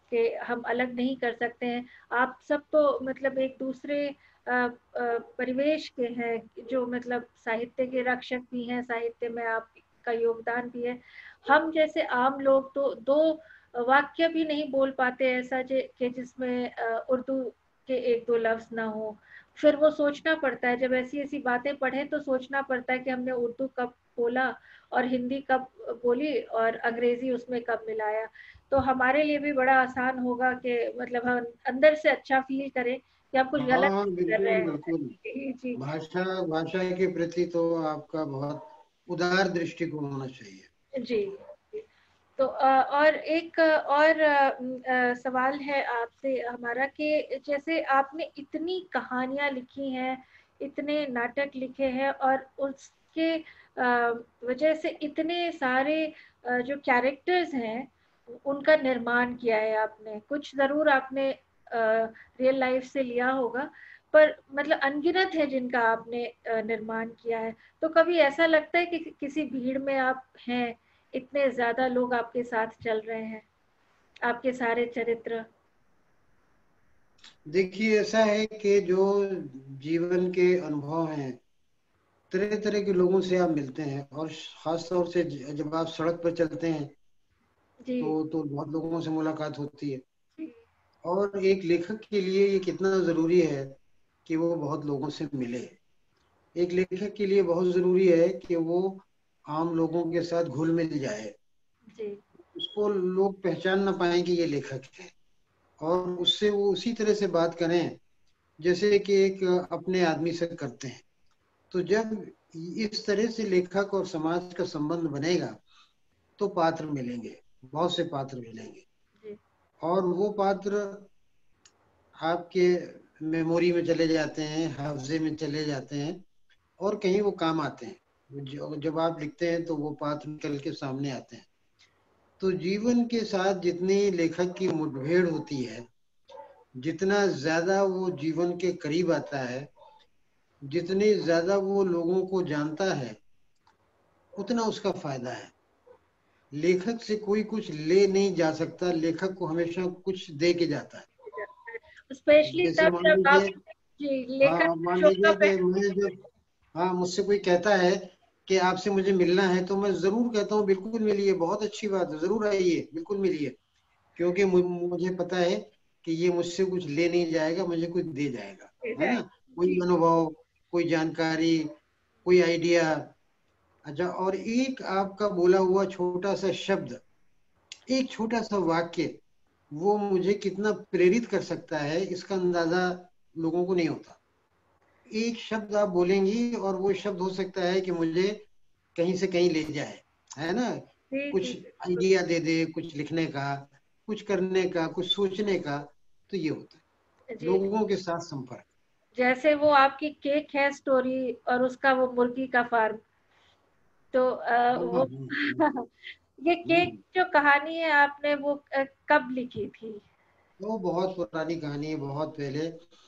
कि हम अलग नहीं कर सकते हैं। आप सब तो मतलब एक दूसरे परिवेश के हैं, जो मतलब साहित्य के रक्षक भी हैं, साहित्य में आपका योगदान भी है। हम जैसे आम लोग तो दो वाक्य भी नहीं बोल पाते ऐसा कि जिसमें उर्दू के एक दो लफ्ज ना हो। फिर वो सोचना पड़ता है, जब ऐसी ऐसी बातें पढ़े तो सोचना पड़ता है कि हमने उर्दू कब बोला और हिंदी कब बोली और अंग्रेजी उसमें कब मिलाया। तो हमारे लिए भी बड़ा आसान होगा कि मतलब हम अंदर से अच्छा फील करें कि हम कुछ हाँ गलत हाँ, नहीं कर रहे बिल्कुल हैं। बिल्कुल। जी जी भाषा भाषा के प्रति तो आपका बहुत उदार दृष्टिकोण होना चाहिए। जी। तो और एक और सवाल है आपसे हमारा कि जैसे आपने इतनी कहानियां लिखी हैं, इतने नाटक लिखे हैं और उसके वजह से इतने सारे जो कैरेक्टर्स हैं उनका निर्माण किया है आपने। कुछ जरूर आपने रियल लाइफ से लिया होगा, पर मतलब अनगिनत है जिनका आपने निर्माण किया है। तो कभी ऐसा लगता है कि किसी भीड़ में आप हैं, इतने ज्यादा लोग आपके साथ चल रहे हैं, आपके सारे चरित्र? देखिए, ऐसा है कि जो जीवन के अनुभव हैं, तरह तरह के लोगों से आप मिलते हैं, और खास तौर से जब आप सड़क पर चलते हैं जी तो बहुत लोगों से मुलाकात होती है। जी और एक लेखक के लिए ये कितना जरूरी है कि वो बहुत लोगों से मिले। एक लेखक के लिए बहुत जरूरी है कि वो आम लोगों के साथ घुल मिल जाए, जी उसको लोग पहचान ना पाए कि ये लेखक है, और उससे वो उसी तरह से बात करें जैसे कि एक अपने आदमी से करते हैं। तो जब इस तरह से लेखक और समाज का संबंध बनेगा तो पात्र मिलेंगे, बहुत से पात्र मिलेंगे, जी और वो पात्र आपके मेमोरी में चले जाते हैं, हाफजे में चले जाते हैं, और कहीं वो काम आते हैं। जब आप लिखते हैं तो वो पात्र निकल के सामने आते हैं। तो जीवन के साथ जितनी लेखक की मुठभेड़ होती है, जितना ज्यादा वो जीवन के करीब आता है, जितने ज्यादा वो लोगों को जानता है, उतना उसका फायदा है। लेखक से कोई कुछ ले नहीं जा सकता, लेखक को हमेशा कुछ दे के जाता है। स्पेशली जैसे तब मान जब आप लीजिए, जी हाँ लेखन मान शोभा लीजिए पे। कि मैं जब, हाँ मुझसे कोई कहता है कि आपसे मुझे मिलना है, तो मैं जरूर कहता हूँ बिल्कुल मिलिए, बहुत अच्छी बात है, जरूर आइए, बिल्कुल मिलिए। क्योंकि मुझे पता है कि ये मुझसे कुछ ले नहीं जाएगा, मुझे कुछ दे जाएगा, है ना। कोई जी अनुभव, कोई जानकारी, कोई आइडिया। अच्छा, और एक आपका बोला हुआ छोटा सा शब्द, एक छोटा सा वाक्य, वो मुझे कितना प्रेरित कर सकता है, इसका अंदाजा लोगों को नहीं होता। एक शब्द आप बोलेंगी और वो शब्द हो सकता है कि मुझे कहीं से कहीं ले जाए, है ना। जी जी कुछ आइडिया दे दे, कुछ लिखने का, कुछ करने का, कुछ सोचने का। तो ये होता है जी। लोगों के साथ संपर्क। जैसे वो आपकी केक है स्टोरी और उसका वो मुर्गी का फार्म, तो हाँ, वो ये केक हम्म। जो कहानी है आपने वो कब लिखी थी? वो बहुत पुरानी कहानी है, बहुत पहले।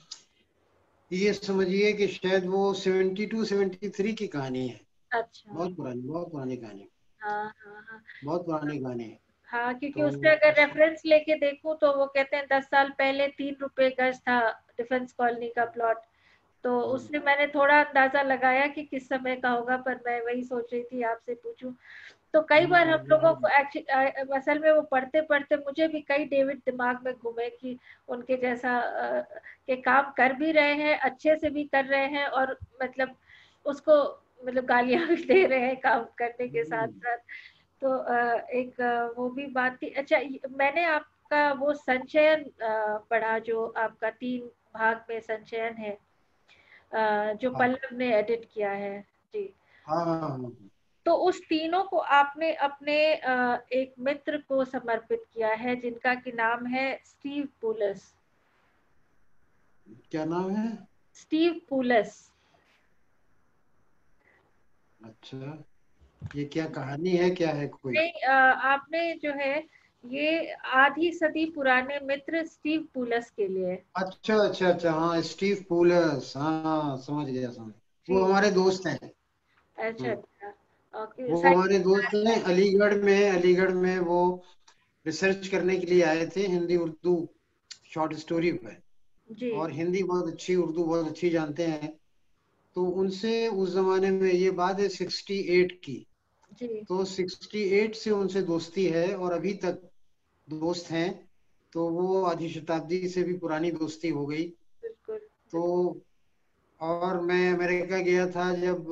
ये समझिए कि शायद वो 72-73 की कहानी है। अच्छा। बहुत पुरानी कहानी, हाँ हाँ हाँ। बहुत पुरानी कहानी है। हाँ, क्योंकि तो उससे अगर रेफरेंस लेके देखूं तो वो कहते हैं 10 साल पहले 3 रुपए गज था डिफेंस कॉलोनी का प्लॉट। तो उससे मैंने थोड़ा अंदाजा लगाया कि किस समय का होगा, पर मैं वही सोच रही थी आपसे पूछूं। तो कई बार हम लोगों को असल में वो पढ़ते पढ़ते मुझे भी कई डेविड दिमाग में घूमे कि उनके जैसा के काम कर भी रहे हैं, अच्छे से भी कर रहे हैं, और मतलब उसको मतलब गालियां भी दे रहे हैं काम करने के साथ साथ। तो एक वो भी बात थी। अच्छा, मैंने आपका वो संचयन पढ़ा जो आपका 3 भाग में संचयन है, जो हाँ पल्लव ने एडिट किया है। जी। हाँ हाँ हाँ। तो उस तीनों को आपने अपने एक मित्र को समर्पित किया है जिनका की नाम है स्टीव पुलस। क्या नाम है? स्टीव पुलस। अच्छा, ये क्या कहानी है, क्या है कोई? नहीं, आपने जो है ये आधी सदी पुराने मित्र स्टीव पुलस के लिए। अच्छा अच्छा अच्छा, हाँ स्टीव पूलस, हाँ समझ गया, समझ। वो जी। हमारे दोस्त हैं। अच्छा हम्म। अच्छा। ओके। वो हमारे दोस्त हैं, अलीगढ़ में वो रिसर्च करने के लिए आए थे हिंदी उर्दू शॉर्ट स्टोरी पे, जी और हिंदी बहुत अच्छी, उर्दू बहुत अच्छी जानते हैं। तो उनसे उस जमाने में, ये बात है 68 की, जी तो 68 से उनसे दोस्ती है और अभी तक दोस्त हैं। तो वो आधी शताब्दी से भी पुरानी दोस्ती हो गई। बिल्कुल। तो और मैं अमेरिका गया था जब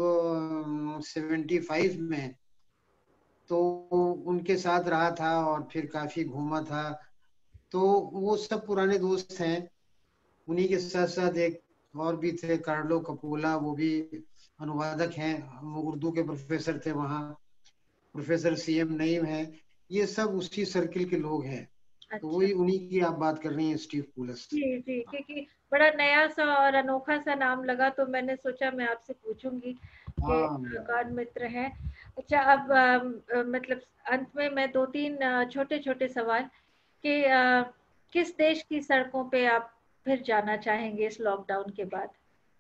75 में, तो उनके साथ रहा था और फिर काफी घूमा था। तो वो सब पुराने दोस्त हैं। उन्हीं के साथ साथ एक और भी थे, कार्लो कपोला, वो भी अनुवादक हैं, वो उर्दू के प्रोफेसर थे वहाँ। प्रोफेसर CM नईम है। ये सब उसी सर्किल के लोग हैं। तो अच्छा। वही, उन्हीं की आप बात कर रही हैं, स्टीव पुलस। जी जी, क्योंकि बड़ा नया सा और अनोखा सा नाम लगा तो मैंने सोचा मैं आपसे पूछूंगी कि हाँ, कौन मित्र हैं। अच्छा, अब मतलब अंत में मैं दो तीन छोटे छोटे सवाल कि किस देश की सड़कों पे आप फिर जाना चाहेंगे इस लॉकडाउन के बाद?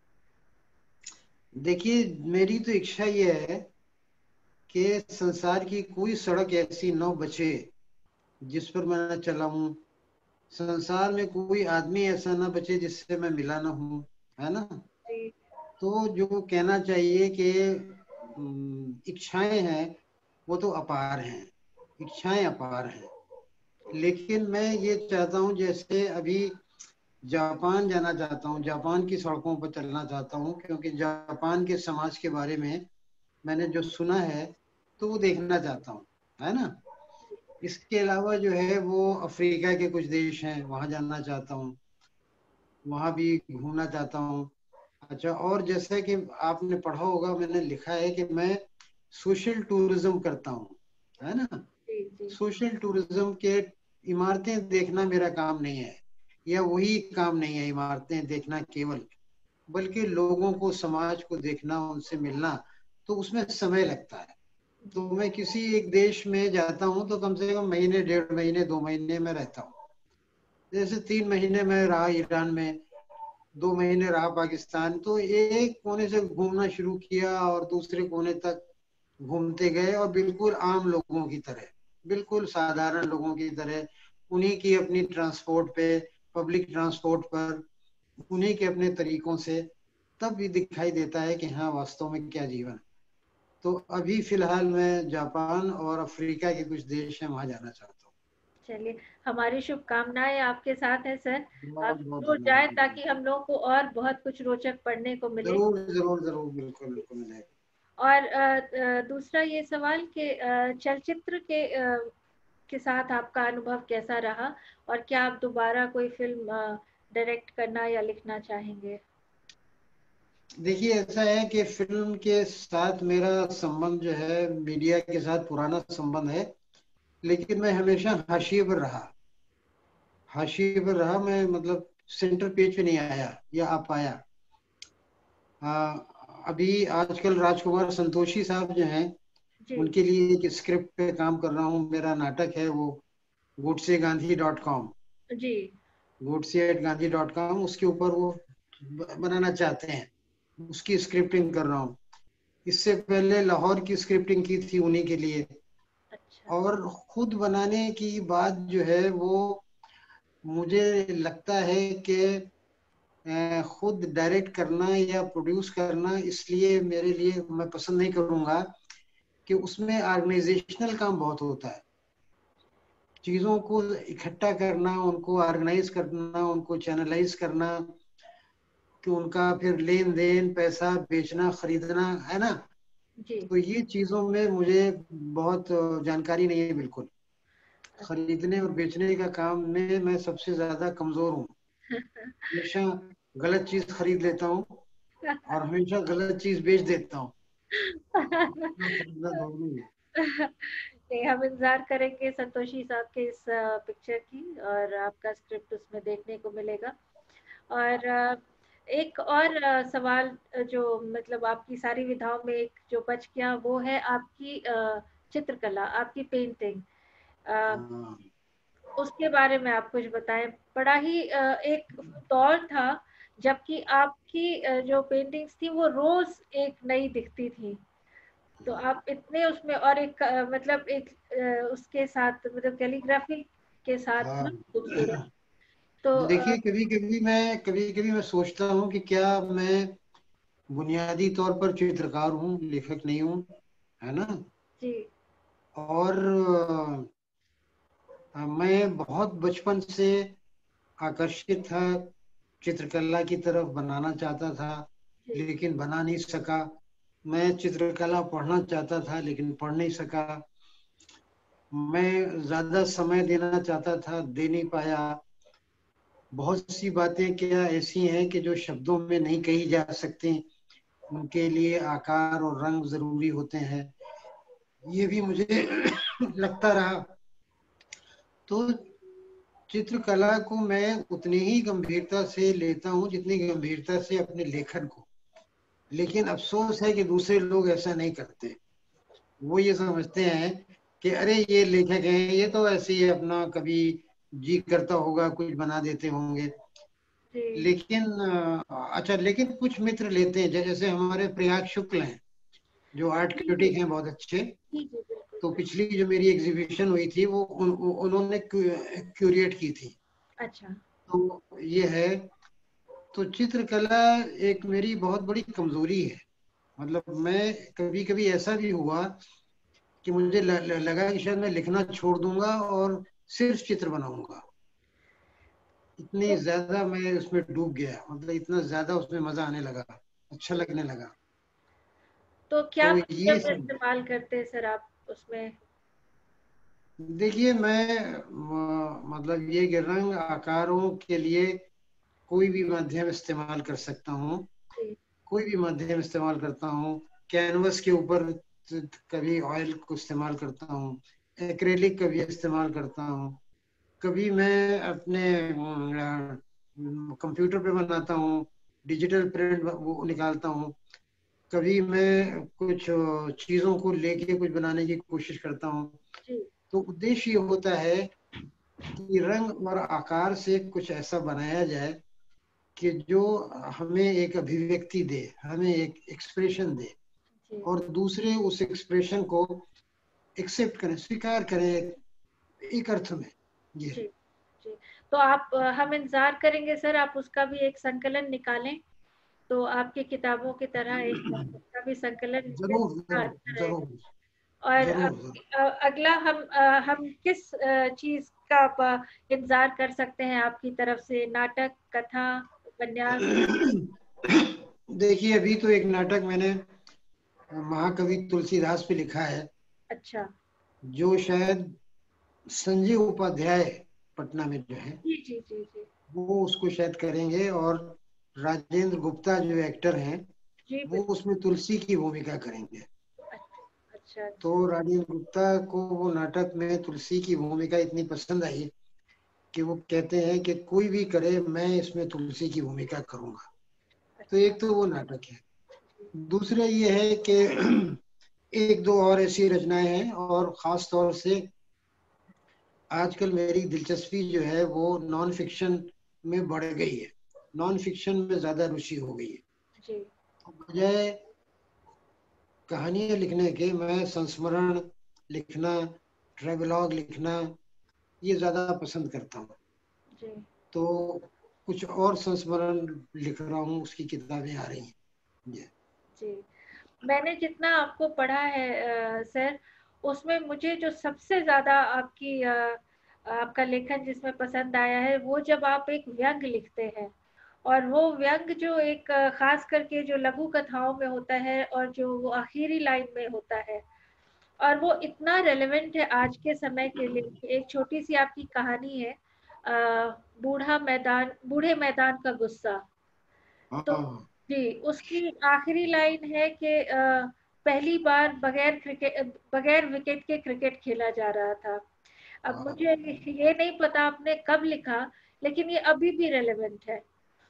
देखिए, मेरी तो इच्छा ये है कि संसार की कोई सड़क ऐसी न बचे जिस पर मैं न चला हूँ। संसार में कोई आदमी ऐसा ना बचे जिससे मैं मिला ना हूँ, है ना। जी तो जो कहना चाहिए कि इच्छाएं हैं, वो तो अपार हैं, इच्छाएं अपार हैं। लेकिन मैं ये चाहता हूँ, जैसे अभी जापान जाना चाहता हूँ, जापान की सड़कों पर चलना चाहता हूँ, क्योंकि जापान के समाज के बारे में मैंने जो सुना है तो वो देखना चाहता हूँ, है ना। इसके अलावा जो है वो अफ्रीका के कुछ देश हैं, वहां जाना चाहता हूँ, वहां भी घूमना चाहता हूँ। अच्छा, और जैसे कि आपने पढ़ा होगा, मैंने लिखा है कि मैं सोशल टूरिज्म करता हूँ, है ना। जी जी सोशल टूरिज्म के, इमारतें देखना मेरा काम नहीं है, या वही काम नहीं है इमारतें देखना केवल, बल्कि लोगों को, समाज को देखना, उनसे मिलना। तो उसमें समय लगता है। तो जी। मैं किसी एक देश में जाता हूँ तो कम से कम महीने, 1.5 महीने, 2 महीने में रहता हूँ। जैसे 3 महीने में रहा ईरान में, 2 महीने रहा पाकिस्तान। तो एक कोने से घूमना शुरू किया और दूसरे कोने तक घूमते गए, और बिल्कुल आम लोगों की तरह, बिल्कुल साधारण लोगों की तरह, उन्हीं की अपनी ट्रांसपोर्ट पे, पब्लिक ट्रांसपोर्ट पर, उन्हीं के अपने तरीकों से, तब भी दिखाई देता है कि हाँ, वास्तव में क्या जीवन है। तो अभी फिलहाल मैं जापान और अफ्रीका के कुछ देश हैं, वहां जाना चाहता हूँ। चलिए, हमारी शुभकामनाएं आपके साथ है सर। आप बहुत बहुत जरूर धन्यवाद, जाएं बिल्कुल। ताकि हम लोग को और बहुत कुछ रोचक पढ़ने को मिले। जरूर जरूर जरूर, बिल्कुल बिल्कुल मिलेगा। और दूसरा ये सवाल कि चलचित्र के साथ आपका अनुभव कैसा रहा, और क्या आप दोबारा कोई फिल्म डायरेक्ट करना या लिखना चाहेंगे? देखिए, ऐसा है कि फिल्म के साथ मेरा संबंध जो है, मीडिया के साथ पुराना संबंध है, लेकिन मैं हमेशा हाशिए पर रहा, हाशिए पर रहा। मैं मतलब सेंटर पेज पे नहीं आया या आ पाया। अभी आजकल राजकुमार संतोषी साहब जो हैं, जी उनके लिए एक स्क्रिप्ट पे काम कर रहा हूँ। मेरा नाटक है वो, goodsegaandhi.com, जी goodse@gandhi.com, उसके ऊपर वो बनाना चाहते हैं, उसकी स्क्रिप्टिंग कर रहा हूँ। इससे पहले लाहौर की स्क्रिप्टिंग की थी उन्हीं के लिए। अच्छा। और खुद बनाने की बात जो है वो, मुझे लगता है कि खुद डायरेक्ट करना या प्रोड्यूस करना, इसलिए मेरे लिए, मैं पसंद नहीं करूंगा कि उसमें ऑर्गेनाइजेशनल काम बहुत होता है। चीजों को इकट्ठा करना, उनको ऑर्गेनाइज करना, उनको चैनलाइज करना, कि उनका फिर लेन देन, पैसा, बेचना, खरीदना, है ना। जी। तो ये चीजों में मुझे बहुत जानकारी नहीं है, बिल्कुल। खरीदने और बेचने का काम में मैं सबसे ज्यादा कमजोर हूँ। हमेशा गलत चीज खरीद लेता हूँ और हमेशा गलत चीज बेच देता हूँ। खरीदना दोनों ही है। नहीं, हम इंतजार करेंगे संतोषी साहब के इस पिक्चर की, और आपका स्क्रिप्ट उसमें देखने को मिलेगा। और एक और सवाल जो मतलब आपकी सारी विधाओं में एक जो बच गया वो है आपकी चित्रकला, आपकी पेंटिंग। हाँ, उसके बारे में आप कुछ बताएं। बड़ा ही एक दौर था जबकि आपकी जो पेंटिंग्स थी वो रोज एक नई दिखती थी। तो आप इतने उसमें, और एक मतलब एक उसके साथ मतलब कैलीग्राफी के साथ हाँ। ना खूबसूरत। तो देखिए, कभी कभी मैं सोचता हूँ कि क्या मैं बुनियादी तौर पर चित्रकार हूँ, लेखक नहीं हूँ, है ना। जी और मैं बहुत बचपन से आकर्षित था, चित्रकला की तरफ बनाना चाहता था, जी लेकिन बना नहीं सका। मैं चित्रकला पढ़ना चाहता था, लेकिन पढ़ नहीं सका। मैं ज्यादा समय देना चाहता था, दे नहीं पाया। बहुत सी बातें क्या ऐसी हैं कि जो शब्दों में नहीं कही जा सकती, उनके लिए आकार और रंग जरूरी होते हैं, ये भी मुझे लगता रहा। तो चित्रकला को मैं उतनी ही गंभीरता से लेता हूँ जितनी गंभीरता से अपने लेखन को। लेकिन अफसोस है कि दूसरे लोग ऐसा नहीं करते। वो ये समझते हैं कि अरे ये लेखक हैं, ये तो ऐसे ही अपना कभी जी करता होगा कुछ बना देते होंगे। जी लेकिन अच्छा, लेकिन कुछ मित्र लेते हैं, जैसे हमारे प्रयाग शुक्ल हैं, जो आर्ट जी जी क्रिटिक हैं बहुत अच्छे। जी जी, बिल्कुल तो बिल्कुल। पिछली जो मेरी एग्जीबिशन हुई थी वो उन्होंने क्यूरेट की थी। अच्छा तो ये है। तो चित्रकला एक मेरी बहुत बड़ी कमजोरी है। मतलब मैं कभी कभी ऐसा भी हुआ कि मुझे लगा कि शायद मैं लिखना छोड़ दूंगा और सिर्फ चित्र बनाऊंगा। इतनी तो ज्यादा मैं उसमें डूब गया, मतलब इतना ज्यादा उसमें मजा आने लगा, अच्छा लगने लगा। तो क्या तो ये मीडियम सब, इस्तेमाल करते हैं सर आप उसमें? देखिए मैं मतलब ये कि रंग आकारों के लिए कोई भी माध्यम इस्तेमाल कर सकता हूँ। जी कोई भी माध्यम इस्तेमाल करता हूँ। कैनवस के ऊपर कभी ऑयल को इस्तेमाल करता हूँ, एक्रेलिक का भी इस्तेमाल करता हूँ। कभी मैं अपने कंप्यूटर पे बनाता हूँ, डिजिटल प्रिंट वो निकालता हूँ। कभी मैं कुछ चीजों को लेके कुछ बनाने की कोशिश करता हूँ। जी तो उद्देश्य ये होता है कि रंग और आकार से कुछ ऐसा बनाया जाए कि जो हमें एक अभिव्यक्ति दे, हमें एक एक्सप्रेशन दे, जी और दूसरे उस एक्सप्रेशन को एक्सेप्ट करें, स्वीकार करें एक अर्थ में। ये जी जी। तो आप हम इंतजार करेंगे सर, आप उसका भी एक संकलन निकालें, तो आपकी किताबों की तरह एक उसका भी संकलन निकले, जरूर कितना जरूर अच्छा रहेगा। जरूर और जरूर जरूर। अगला हम किस चीज का इंतजार कर सकते हैं आपकी तरफ से? नाटक, कथा, उपन्यास? देखिए, अभी तो एक नाटक मैंने महाकवि तुलसीदास पे लिखा है, अच्छा। जो शायद संजय उपाध्याय पटना में जो है जी जी जी जी वो उसको शायद करेंगे। और राजेंद्र गुप्ता जो एक्टर हैं, जी वो बिल्कुल। उसमें तुलसी की भूमिका करेंगे। अच्छा तो अच्छा। राजेंद्र गुप्ता को वो नाटक में तुलसी की भूमिका इतनी पसंद आई कि वो कहते हैं कि कोई भी करे, मैं इसमें तुलसी की भूमिका करूंगा। तो अच्छा। एक तो वो नाटक है। दूसरा ये है कि एक दो और ऐसी रचनाएं हैं, और खास तौर से आजकल मेरी दिलचस्पी जो है वो नॉन फिक्शन में बढ़ गई है। नॉन फिक्शन में ज्यादा रुचि हो गई है। जी तो बजाय कहानियां लिखने के मैं संस्मरण लिखना, ट्रेवलॉग लिखना, ये ज्यादा पसंद करता हूँ। जी तो कुछ और संस्मरण लिख रहा हूँ, उसकी किताबें आ रही हैं। ये जी। मैंने जितना आपको पढ़ा है सर, उसमें मुझे जो सबसे ज्यादा आपका लेखन जिसमें पसंद आया है, वो जब आप एक व्यंग लिखते हैं, और वो व्यंग जो एक खास करके जो लघु कथाओं में होता है, और जो वो आखिरी लाइन में होता है, और वो इतना रेलेवेंट है आज के समय के लिए। एक छोटी सी आपकी कहानी है, बूढ़े मैदान का गुस्सा। तो हाँ जी, उसकी आखिरी लाइन है कि पहली बार बगैर विकेट के क्रिकेट खेला जा रहा था। अब हाँ। मुझे ये नहीं पता आपने कब लिखा, लेकिन ये अभी भी रेलेवेंट है।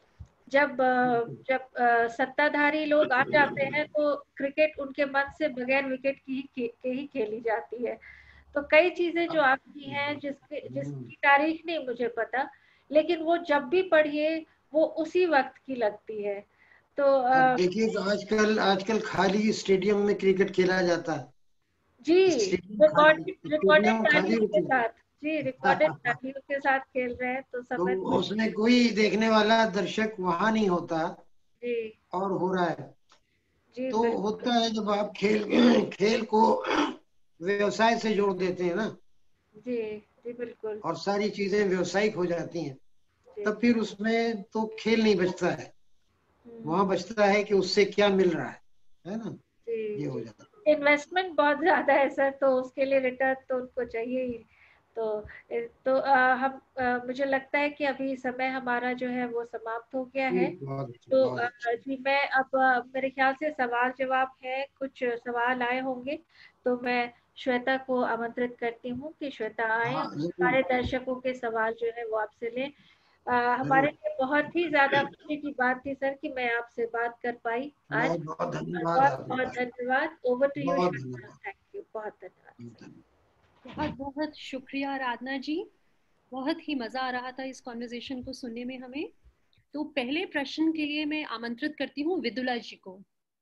जब सत्ताधारी लोग आ जाते हैं, तो क्रिकेट उनके मन से बगैर विकेट के ही खेली जाती है। तो कई चीजें जो आपकी हैं जिसकी तारीख नहीं मुझे पता, लेकिन वो जब भी पढ़िए वो उसी वक्त की लगती है। तो देखिए तो आजकल आजकल खाली स्टेडियम में क्रिकेट खेला जाता है। जी, रिकॉर्डेड स्टेडियम खाली तालियों के होती साथ, जी रिकॉर्डेड तालियों के साथ खेल रहे हैं, तो तो समझ लीजिए। उसमें कोई देखने वाला दर्शक वहां नहीं होता जी और हो रहा है। जी तो बिल्कुल। होता है जब आप खेल खेल को व्यवसाय से जोड़ देते हैं ना, जी जी बिल्कुल। और सारी चीजें व्यवसायिक हो जाती हैं, जी तब फिर उसमें तो खेल नहीं बचता है। हम्म, वहां बचता है कि उससे क्या मिल रहा है ना, जी ये हो जी। जाता इन्वेस्टमेंट बहुत ज्यादा है सर, तो उसके लिए रिटर्न तो उनको चाहिए ही। तो तो हम मुझे लगता है कि अभी समय हमारा जो है वो समाप्त हो गया है। है। बहुत अच्छा, तो बहुत अच्छा। जी मैं अब मेरे ख्याल से सवाल जवाब है, कुछ सवाल आए होंगे, तो मैं श्वेता को आमंत्रित करती हूँ कि श्वेता आए हाँ और जरूर, हमारे दर्शकों के सवाल जो है वो आपसे लें। हमारे जरूर। लिए बहुत ही ज्यादा खुशी की बात थी सर कि मैं आपसे बात कर पाई आज। बहुत बहुत धन्यवाद बहुत आपने बहुत बात, धन्यवाद। ओवर टू यू बहुत श्वेता, धन्यवाद, थैंक यू, बहुत धन्यवाद। बहुत धन्यवाद। बहुत बहुत शुक्रिया आराधना जी, बहुत ही मजा आ रहा था इस कॉन्वर्जेशन को सुनने में हमें। तो पहले प्रश्न के लिए मैं आमंत्रित करती हूँ विदुला जी को।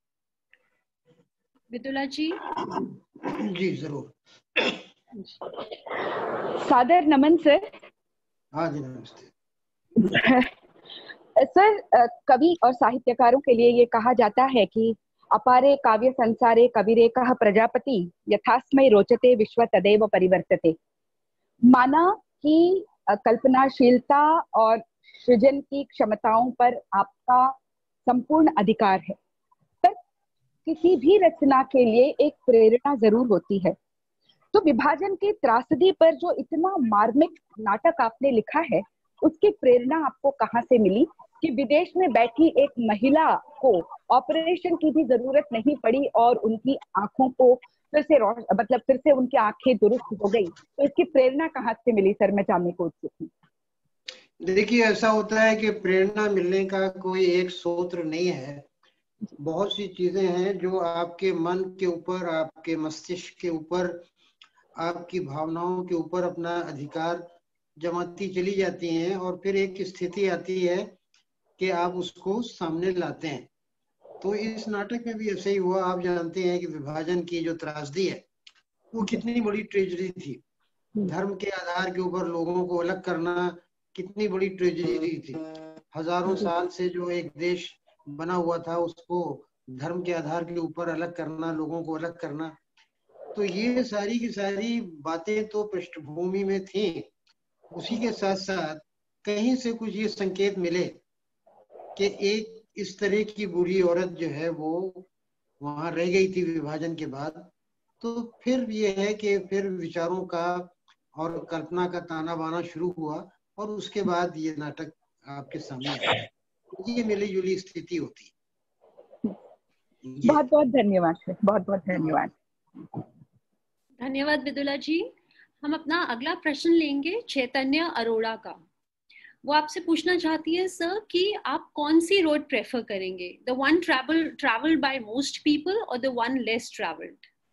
विदुला जी। जी जरूर। सादर नमन सर। हाँ जी, नमस्ते। सर, कवि और साहित्यकारों के लिए ये कहा जाता है कि अपारे काव्य संसारे कविरे कह प्रजापति यथास्मै रोचते विश्व तदेव परिवर्तते। माना कि कल्पनाशीलता और सृजन की क्षमताओं पर आपका संपूर्ण अधिकार है, पर किसी भी रचना के लिए एक प्रेरणा जरूर होती है। तो विभाजन की त्रासदी पर जो इतना मार्मिक नाटक आपने लिखा है, उसकी प्रेरणा आपको कहाँ से मिली कि विदेश में बैठी एक महिला को ऑपरेशन की भी जरूरत नहीं पड़ी और उनकी आंखों को फिर से मतलब फिर से उनकी आंखें दुरुस्त हो गई? तो इसकी प्रेरणा कहाँ से मिली सर, मैं जानने को उत्सुक हूँ। देखिए ऐसा होता है कि प्रेरणा मिलने का कोई एक सूत्र नहीं है। बहुत सी चीजें हैं जो आपके मन के ऊपर, आपके मस्तिष्क के ऊपर, आपकी भावनाओं के ऊपर अपना अधिकार जमाती चली जाती हैं, और फिर एक स्थिति आती है कि आप उसको सामने लाते हैं। तो इस नाटक में भी ऐसे ही हुआ। आप जानते हैं कि विभाजन की जो त्रासदी है वो कितनी बड़ी ट्रेजेडी थी। धर्म के आधार के ऊपर लोगों को अलग करना कितनी बड़ी ट्रेजेडी थी। हजारों साल से जो एक देश बना हुआ था उसको धर्म के आधार के ऊपर अलग करना, लोगों को अलग करना। तो ये सारी की सारी बातें तो पृष्ठभूमि में थी। उसी के साथ साथ कहीं से कुछ ये संकेत मिले कि एक इस तरह की बुरी औरत जो है वो वहां रह गई थी विभाजन के बाद। तो फिर ये है कि फिर विचारों का और कल्पना का ताना बाना शुरू हुआ, और उसके बाद ये नाटक आपके सामने आया। ये मिली जुली स्थिति होती है। बहुत बहुत धन्यवाद सर, बहुत बहुत धन्यवाद। धन्यवाद विदुला जी। हम अपना अगला प्रश्न लेंगे चैतन्य अरोड़ा का। वो आपसे पूछना चाहती है सर कि आप कौन सी रोड प्रेफर करेंगे, the one travelled by most people और द वन लेस ट्रैवल्ड?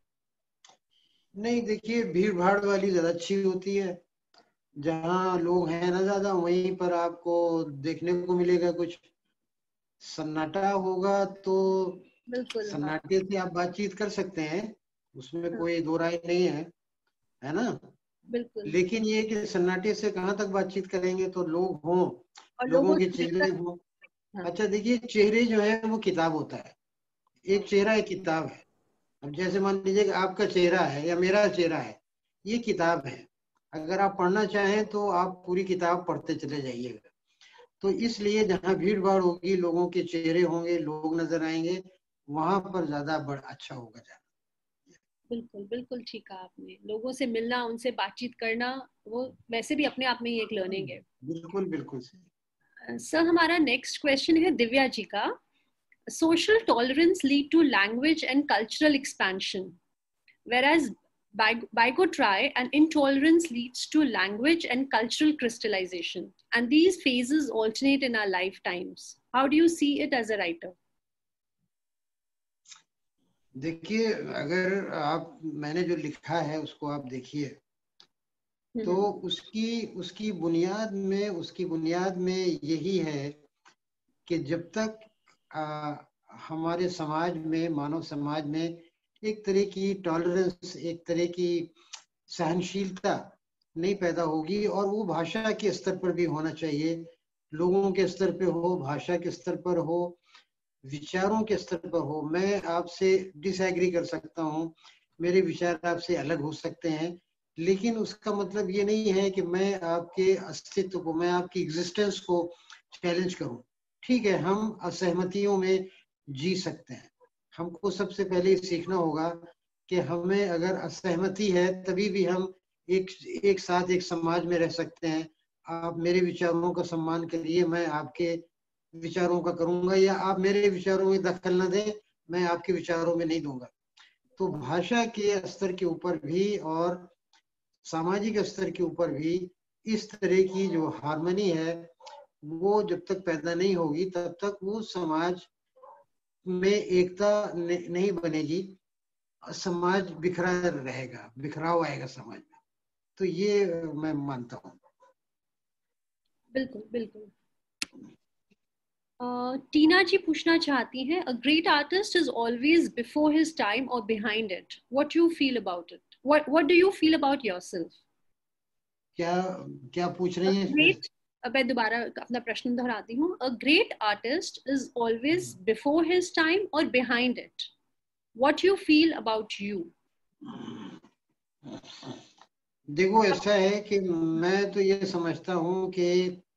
नहीं, देखिए भीड़ भाड़ वाली ज्यादा अच्छी होती है। जहाँ लोग हैं ना ज्यादा, वहीं पर आपको देखने को मिलेगा कुछ। सन्नाटा होगा तो बिल्कुल। हाँ सन्नाटे से आप बातचीत कर सकते हैं, उसमें हाँ, कोई दो राय नहीं है ना। बिल्कुल। लेकिन ये कि सन्नाटे से कहाँ तक बातचीत करेंगे, तो लोग हों, और लोगों लोगों के से चेहरे मिलकर। हों। हाँ, अच्छा देखिए, चेहरे जो है वो किताब होता है। एक चेहरा एक किताब है। अब जैसे मान लीजिए कि आपका चेहरा है या मेरा चेहरा है, ये किताब है। अगर आप पढ़ना चाहें तो आप पूरी किताब पढ़ते चले जाइएगा। तो इसलिए जहाँ भीड़ भाड़ होगी, लोगों के चेहरे होंगे, लोग नजर आएंगे, वहां पर ज्यादा अच्छा होगा जाना। बिल्कुल बिल्कुल ठीक कहा आपने। लोगों से मिलना, उनसे बातचीत करना, वो वैसे भी अपने आप में ही एक लर्निंग है। बिल्कुल बिल्कुल सही। सर हमारा नेक्स्ट क्वेश्चन है दिव्या जी का। Social tolerance lead to language and cultural expansion, whereas bigotry and intolerance leads to language and cultural crystallization. And these phases alternate in our lifetimes. How do you see it as a writer? देखिए, अगर आप, मैंने जो लिखा है उसको आप देखिए, तो उसकी बुनियाद में यही है कि जब तक हमारे समाज में, मानव समाज में एक तरह की टॉलरेंस, एक तरह की सहनशीलता नहीं पैदा होगी। और वो भाषा के स्तर पर भी होना चाहिए, लोगों के स्तर पे हो, भाषा के स्तर पर हो, विचारों के स्तर पर हो। मैं आपसे डिसएग्री कर सकता हूँ, मेरे विचार आपसे अलग हो सकते हैं, लेकिन उसका मतलब ये नहीं है कि मैं आपके अस्तित्व को, मैं आपकी एग्जिस्टेंस को चैलेंज करूं। ठीक है, हम असहमतियों में जी सकते हैं। हमको सबसे पहले सीखना होगा कि हमें अगर असहमति है तभी भी हम एक साथ एक समाज में रह सकते हैं। आप मेरे विचारों का सम्मान करिए, मैं आपके विचारों का करूंगा, या आप मेरे विचारों में दखल न दें, मैं आपके विचारों में नहीं दूंगा। तो भाषा के स्तर के ऊपर भी और सामाजिक स्तर के ऊपर भी इस तरह की जो हार्मनी है वो जब तक पैदा नहीं होगी तब तक वो समाज में एकता नहीं बनेगी, समाज बिखरा रहेगा, बिखराव आएगा समाज में। तो ये मैं मानता हूँ। बिल्कुल बिल्कुल। टीना जी पूछना चाहती हैं, a great artist is always before his time और behind it, what you feel about it, what do you feel about yourself? क्या क्या पूछ रही हैं? मैं दोबारा अपना प्रश्न दोहराती हूँ। A great artist is always before his time और behind it, what you feel about you? देखो, ऐसा है कि मैं तो ये समझता हूँ कि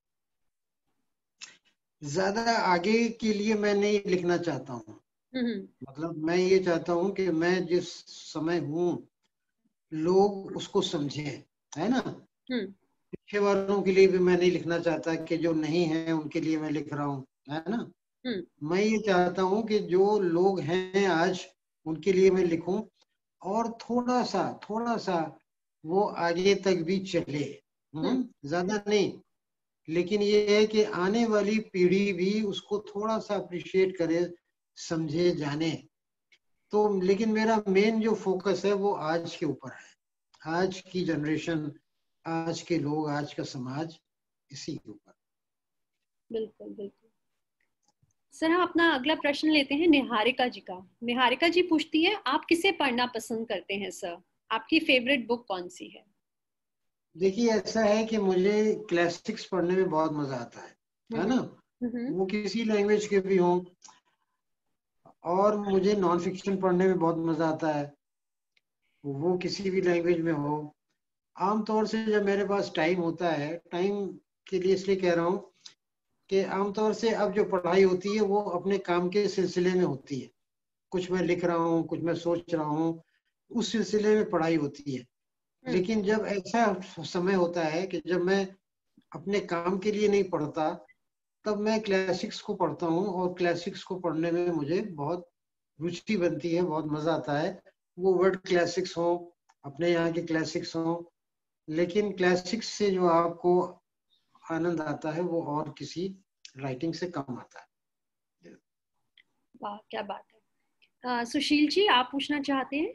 ज्यादा आगे के लिए मैं नहीं लिखना चाहता हूँ। मतलब मैं ये चाहता हूँ कि मैं जिस समय हूँ लोग उसको समझे, है ना। पीछे वालों के लिए भी मैं नहीं लिखना चाहता कि जो नहीं है उनके लिए मैं लिख रहा हूँ, है ना। मैं ये चाहता हूँ कि जो लोग हैं आज उनके लिए मैं लिखूं, और थोड़ा सा वो आगे तक भी चले, ज्यादा नहीं। लेकिन ये है कि आने वाली पीढ़ी भी उसको थोड़ा सा अप्रिशिएट करे, समझे, जाने। तो लेकिन मेरा मेन जो फोकस है वो आज के ऊपर है, आज की जनरेशन, आज के लोग, आज का समाज, इसी के ऊपर। बिल्कुल बिल्कुल। सर, हम अपना अगला प्रश्न लेते हैं निहारिका जी का। निहारिका जी पूछती है, आप किसे पढ़ना पसंद करते हैं सर? आपकी फेवरेट बुक कौन सी है? देखिए, ऐसा है कि मुझे क्लासिक्स पढ़ने में बहुत मजा आता है ना। वो किसी लैंग्वेज के भी हों। और मुझे नॉन फिक्शन पढ़ने में बहुत मजा आता है, वो किसी भी लैंग्वेज में हो। आमतौर से जब मेरे पास टाइम होता है, टाइम के लिए इसलिए कह रहा हूँ कि आमतौर से अब जो पढ़ाई होती है वो अपने काम के सिलसिले में होती है। कुछ मैं लिख रहा हूँ, कुछ मैं सोच रहा हूँ, उस सिलसिले में पढ़ाई होती है। लेकिन जब ऐसा समय होता है कि जब मैं अपने काम के लिए नहीं पढ़ता, तब मैं क्लासिक्स को पढ़ता हूँ। और क्लासिक्स को पढ़ने में मुझे बहुत रुचि बनती है, बहुत मजा आता है। वो वर्ल्ड क्लासिक्स हो, अपने यहाँ के क्लासिक्स हो, लेकिन क्लासिक्स से जो आपको आनंद आता है वो और किसी राइटिंग से कम आता है। वाह, क्या बात है। सुशील जी, आप पूछना चाहते हैं?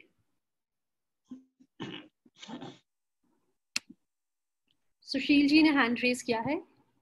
सुशील जी ने हैंड रेज किया है।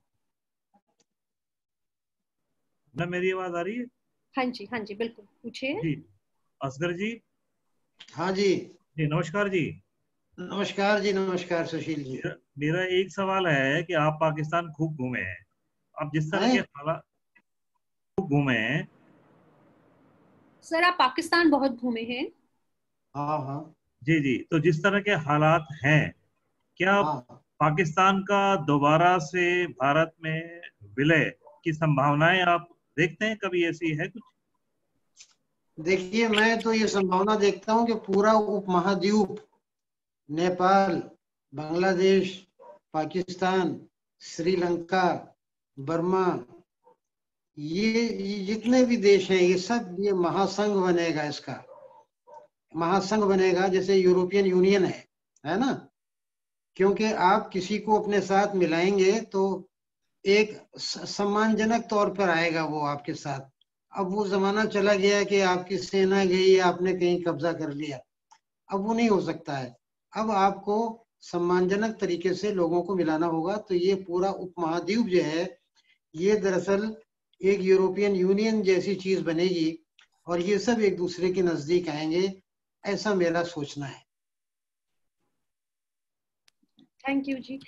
ना, मेरी आवाज आ रही है? हाँ जी बिल्कुल, पूछिए जी। असगर जी। हाँ जी। जी नमस्कार जी। नमस्कार जी, नमस्कार सुशील जी। मेरा एक सवाल है कि आप पाकिस्तान खूब घूमे हैं, आप जिस तरह के हालात खूब घूमे हैं। सर, आप पाकिस्तान बहुत घूमे हैं? हाँ हाँ जी जी। तो जिस तरह के हालात हैं, क्या पाकिस्तान का दोबारा से भारत में विलय की संभावनाएं आप देखते हैं? कभी ऐसी है कुछ? देखिए, मैं तो ये संभावना देखता हूँ कि पूरा उपमहाद्वीप, नेपाल, बांग्लादेश, पाकिस्तान, श्रीलंका, बर्मा, ये जितने भी देश हैं, ये सब ये महासंघ बनेगा। इसका महासंघ बनेगा जैसे यूरोपियन यूनियन है ना। क्योंकि आप किसी को अपने साथ मिलाएंगे तो एक सम्मानजनक तौर पर आएगा वो आपके साथ। अब वो जमाना चला गया कि आपकी सेना गई, आपने कहीं कब्जा कर लिया, अब वो नहीं हो सकता है। अब आपको सम्मानजनक तरीके से लोगों को मिलाना होगा। तो ये पूरा उपमहाद्वीप जो है, ये दरअसल एक यूरोपियन यूनियन जैसी चीज बनेगी और ये सब एक दूसरे के नजदीक आएंगे, ऐसा मेरा सोचना है। थैंक यू जी।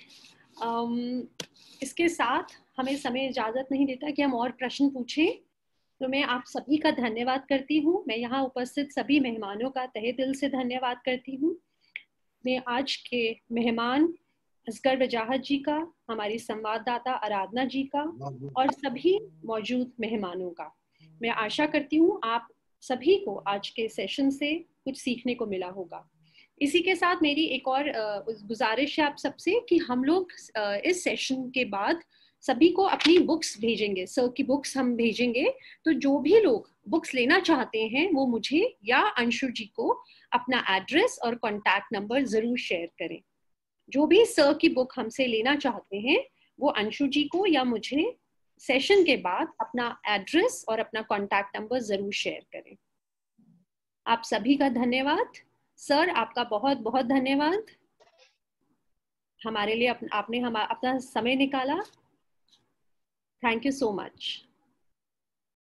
इसके साथ हमें समय इजाजत नहीं देता कि हम और प्रश्न पूछें, तो मैं आप सभी का धन्यवाद करती हूँ। मैं यहाँ उपस्थित सभी मेहमानों का तहे दिल से धन्यवाद करती हूँ। मैं आज के मेहमान असगर वजाहत जी का, हमारी संवाददाता आराधना जी का और सभी मौजूद मेहमानों का। मैं आशा करती हूँ आप सभी को आज के सेशन से कुछ सीखने को मिला होगा। इसी के साथ मेरी एक और गुजारिश है आप सबसे कि हम लोग इस सेशन के बाद सभी को अपनी बुक्स भेजेंगे, सर की बुक्स हम भेजेंगे। तो जो भी लोग बुक्स लेना चाहते हैं वो मुझे या अंशु जी को अपना एड्रेस और कॉन्टैक्ट नंबर जरूर शेयर करें। जो भी सर की बुक हमसे लेना चाहते हैं वो अंशु जी को या मुझे सेशन के बाद अपना एड्रेस और अपना कॉन्टैक्ट नंबर जरूर शेयर करें। आप सभी का धन्यवाद। सर आपका बहुत बहुत धन्यवाद, हमारे लिए आपने अपना समय निकाला। Thank you so much.